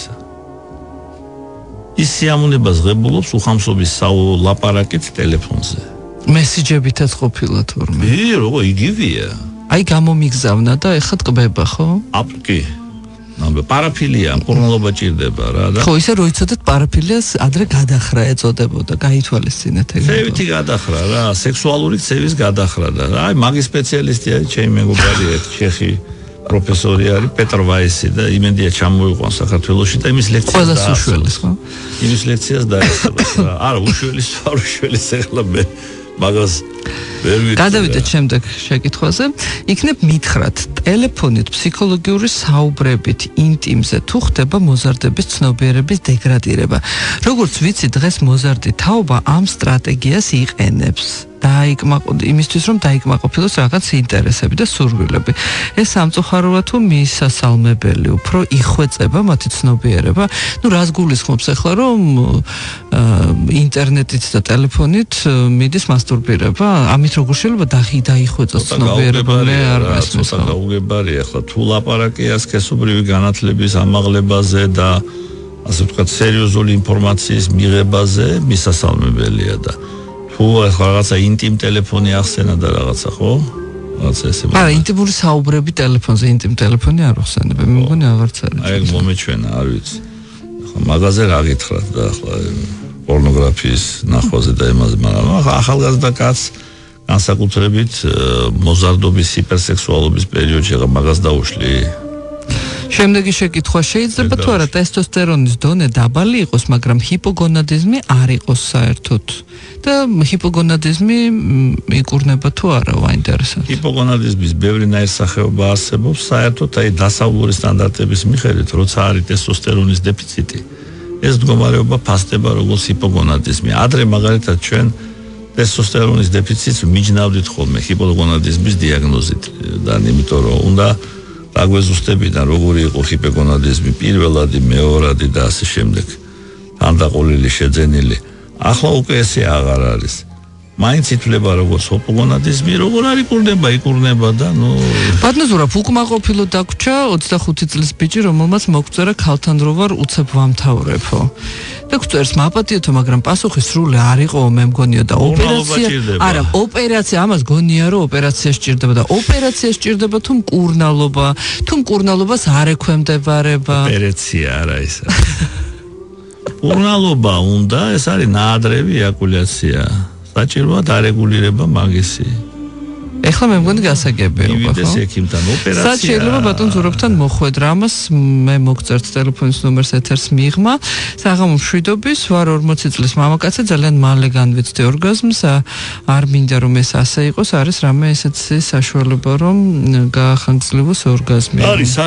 ის სიამოვნებას ღებულობს უხამსობის ლაპარაკით ტელეფონზე. მესიჯებითაც ყოფილა თორმე. როგორ იგივეა. აი გამომიგზავნა და ეხლა ტკბება, ხო? კი. პარაფილია, მკურნალობა ჭირდება რა და. ხო, ისე რო იცოდეთ პარაფილიას ადრე გადახრა ეწოდებოდა, გაითვალისწინეთ ეგრე. ცევითი გადახრა რა, სექსუალური ცევის გადახრა და აი მაგის სპეციალისტი არის ჩემი მეგობარი ერთ ჩეხი პროფესორი არის პეტრ ვაისი და იმედია ჩამოიყვანს საქართველოში და იმის ლექციას ყველა უშველის ხო? იმის ლექციას დაესწრა რა. არა, უშველის ახლა მე მაგას ვერ ვიცი. გადავიდეთ შემდეგ შეკითხვაზე. იქნებ მითხრათ, ტელეფონით ფსიქოლოგიური საუბრებით ინტიმზე თუ ხდება მოზარდების ცნობიერების დეგრადირება. როგორც ვიცი, დღეს მოზარდი თაობა ამ სტრატეგიას იყენებს. იმისთვის რომ დაიკმაყოფილოს რაღაც ინტერესები და სურვილები. ეს სამწუხაროა თუ მისასალმებელი, უფრო იხვეწება მათი ცნობიერება. რას გულისხმობს ახლა რომ ინტერნეტით და ტელეფონით მიდის მასტურბირება? ამით როგორ შეიძლება დაიხვეწოს ცნობიერება? მე არ მესმის. ცოტა გაუგებარია ახლა თუ ლაპარაკია სქესობრივი განათლების ამაღლებაზე და ასე ვთქვათ სერიოზული ინფორმაციის მიღებაზე, მისასალმებელია და თუ რაღაცა ინტიმ ტელეფონი ახსენა და რაღაცა ხო? რაღაცა ესე. არა, ინტიმური საუბრები ტელეფონზე, ინტიმ ტელეფონი არ ახსენებ. მე მგონი აღარც არის. აი მომეჩვენა, არ ვიცი. ახლა მაგაზე რა გითხრათ და ახლა პორნოგრაფიის ნახვაზე და იმაზე, მაგრამ ახალგაზრდა კაცს განსაკუთრებით მოზარდობის ჰიპერსექსუალობის პერიოდში მაგას დაუშლი. შემდეგი შეკითხვა შეიძლება თუ არა ტესტოსტერონის დონე დაბალი იყოს, მაგრამ ჰიპოგონადიზმი არ იყოს საერთოდ და ჰიპოგონადიზმი იკურნება თუ არა ვაინტერესებს. ჰიპოგონადიზმის ბევრი ნაირსახეობა არსებობს, საერთოდ აი დასავლური სტანდარტების მიხედვით, როცა არის ტესტოსტერონის დეფიციტი, ეს მდგომარეობა ფასდება როგორც ჰიპოგონადიზმი. ადრე მაგალითად ჩვენ ტესტოსტერონის დეფიციტს მიჯნავდით ხოლმე ჰიპოგონადიზმის დიაგნოზით და იმიტომ რომ უნდა დაგვეზუსტებინა როგორი იყო ჰიპოგონადიზმი პირველადი, მეორადი და ასე შემდეგ. თანდაყოლილი შეძენილი. ახლა უკვე ესე აღარ არის. მაინც ითვლება როგორც ჰიპოგონადიზმი, როგორ არ იკურნება და ბატონო ზურაბ უკმაყოფილო დაგვრჩა 25 წლის ბიჭი, რომელმაც მოგწერა ქალთან რო ვარ უცებ ვამთავრებო. და გწერს მაპატიოთო, მაგრამ პასუხი სრული არ იყო, მე მგონიო და ოპერაცია. არა, ოპერაცია, ამას გონია რომ ოპერაცია სჭირდება და ოპერაცია სჭირდება თუ მკურნალობას არ ექვემდებარება. ოპერაცია არა ისა. მკურნალობა უნდა, ეს არის ნაადრევი ეაკულაცია. საჭიროა დარეგულირება მაგისი. ეხლა მე მგონი გასაგებია ხო? მივიდეს ექიმთან ოპერაცია. შეიძლება ბატონ ზურაბთან მოხვედრა ამას, მე მოგწერთ ტელეფონის ნომერს ეთერს მიიღმა. საღამო მშვიდობის, ვარ 40 წლის მამაკაცი, ძალიან მალე განვიცდი ორგაზმს, არ მინდა რომ ეს ასე იყოს, არის რამე ესეთი საშუალება რომ გაახანგრძლივოს ორგაზმი. არის.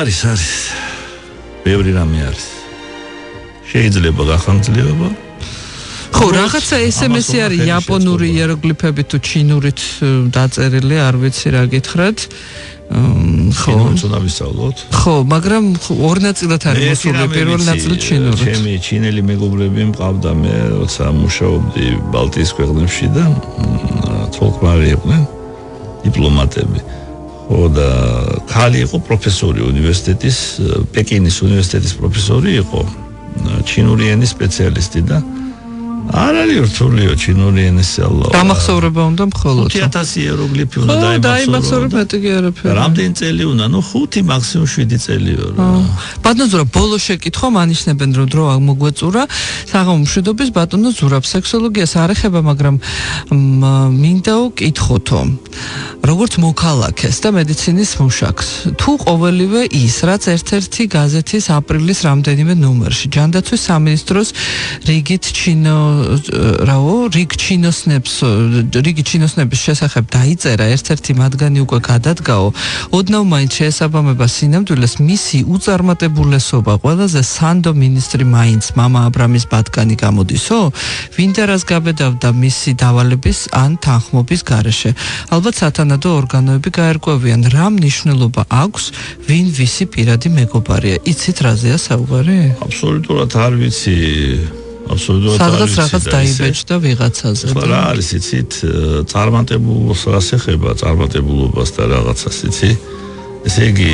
ბევრი რამე არის. შეიძლება გაახანგრძლივება. ხო, რაღაცა SMS-ი არის იაპონური იეროგლიფებით თუ ჩინურით დაწერილი, არ ვიცი რა გითხრათ. ხო. უნდა ვისწავლოთ. ხო, მაგრამ ორ ნაწილად არის მოსული, პირველი ნაწილი ჩინურით. ჩემი ჩინელი მეგობრები მყავდა, მე როცა მუშაობდი ბალტიის ქვეყნებში და თოლქმარი იყვნენ დიპლომატები. ხო და ქალი იყო პროფესორი უნივერსიტეტის, პეკინის უნივერსიტეტის პროფესორი იყო, ჩინური ენის სპეციალისტი და არ არის რთულიო ჩინური ენის სალო. დამახსოვრება უნდა მხოლოდ 5000 იეროგლიფი უნდა დაიმახსოვრება, მეტი კი არაფერი. რამდენი წელი უნდა? 5 მაქსიმუმ 7 წელიო რა. ბატონო ზურაბ, ბოლო შეკითხვა მანიშნებენ რომ დრო მოგვეწურა. საღამო მშვიდობის, ბატონო ზურაბ, სექსოლოგიას არ ეხება, მაგრამ მინდა ვკითხოთო. როგორც მოქალაქეს და მედიცინის მუშაკს, თუ ყოველივე ის, რაც ერთ-ერთი გაზეთის აპრილის რამდენიმე ნომერში ჯანდაცვის სამინისტროს რიგით რიგი ჩინოსნების შესახებ დაიწერა, ერთ-ერთი მათგანი უკვე გადადგაო, ოდნავ მაინც შეესაბამება სინამდვილეს მისი უწარმოებულესობა, ყველაზე სანდო მინისტრი მაინც მამა აბრამის ბატკანი გამოდისო, ვინ და რას გაბედავდა მისი დავალების ან თანხმობის გარეშე. ალბათ სათანადო ორგანოები გაერკვევიან, რა მნიშვნელობა აქვს, ვინ ვისი პირადი მეგობარია. იცით რაზეა საუბარი? აბსოლუტურად არ ვიცი. სადღაც რაღაც დაიბეჭდა ვიღაცაზე. რა არის იცით, წარმატებულობას რას ეხება, წარმატებულობას და რაღაცას იცი. ესე იგი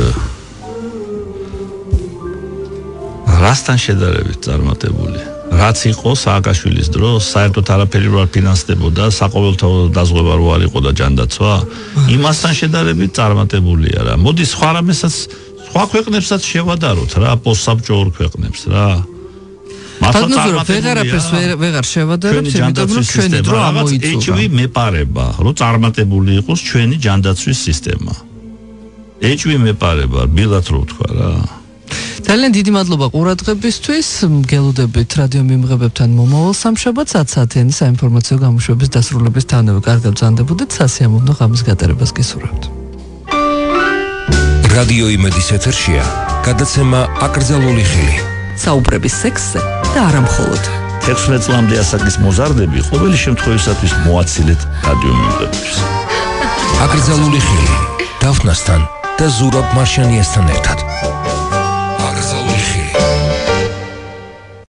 რასთან შედარებით წარმატებული? რაც იყო სააკაშვილის დროს, საერთოდ არაფერი არ ფინანსდებოდა, საყოველთაო დაზღვევა რო არ იყო და ჯანდაცვა, იმასთან შედარებით წარმატებულია რა. მოდი სხვა რამესაც, სხვა ქვეყნებსაც შევადაროთ რა, პოსტსაბჭოურ ქვეყნებს რა. ვეღარ შევადარებთ, იმიტომ რომ ჩვენი დრო ამოიწურა. ეჭვი მეპარება, რომ წარმატებული იყოს ჩვენი ჯანდაცვის სისტემა. ეჭვი მეპარება, ბილად რო ვთქვა რა. ძალიან დიდი მადლობა ყურადღებისთვის. მგელოდებით რადიო მიმღებებთან მომავალ სამშაბათს 10 საათიანი საინფორმაციო გამოშვების დასრულებისთანავე კარგად ბრძანდებოდეთ, სასიამოვნო ღამის გატარებას გისურვებთ. რადიო იმედის ეთერშია გადაცემა აკრძალული ხილი. საუბრების სექსზე და არა მხოლოდ. 16 წლამდე ასაკის მოზარდები ყოველი შემთხვევისათვის მოაცილეთ რადიო მიმღებებს. აკრძალული ხილი დაფნასთან და ზურაბ მარშანიასთან ერთად.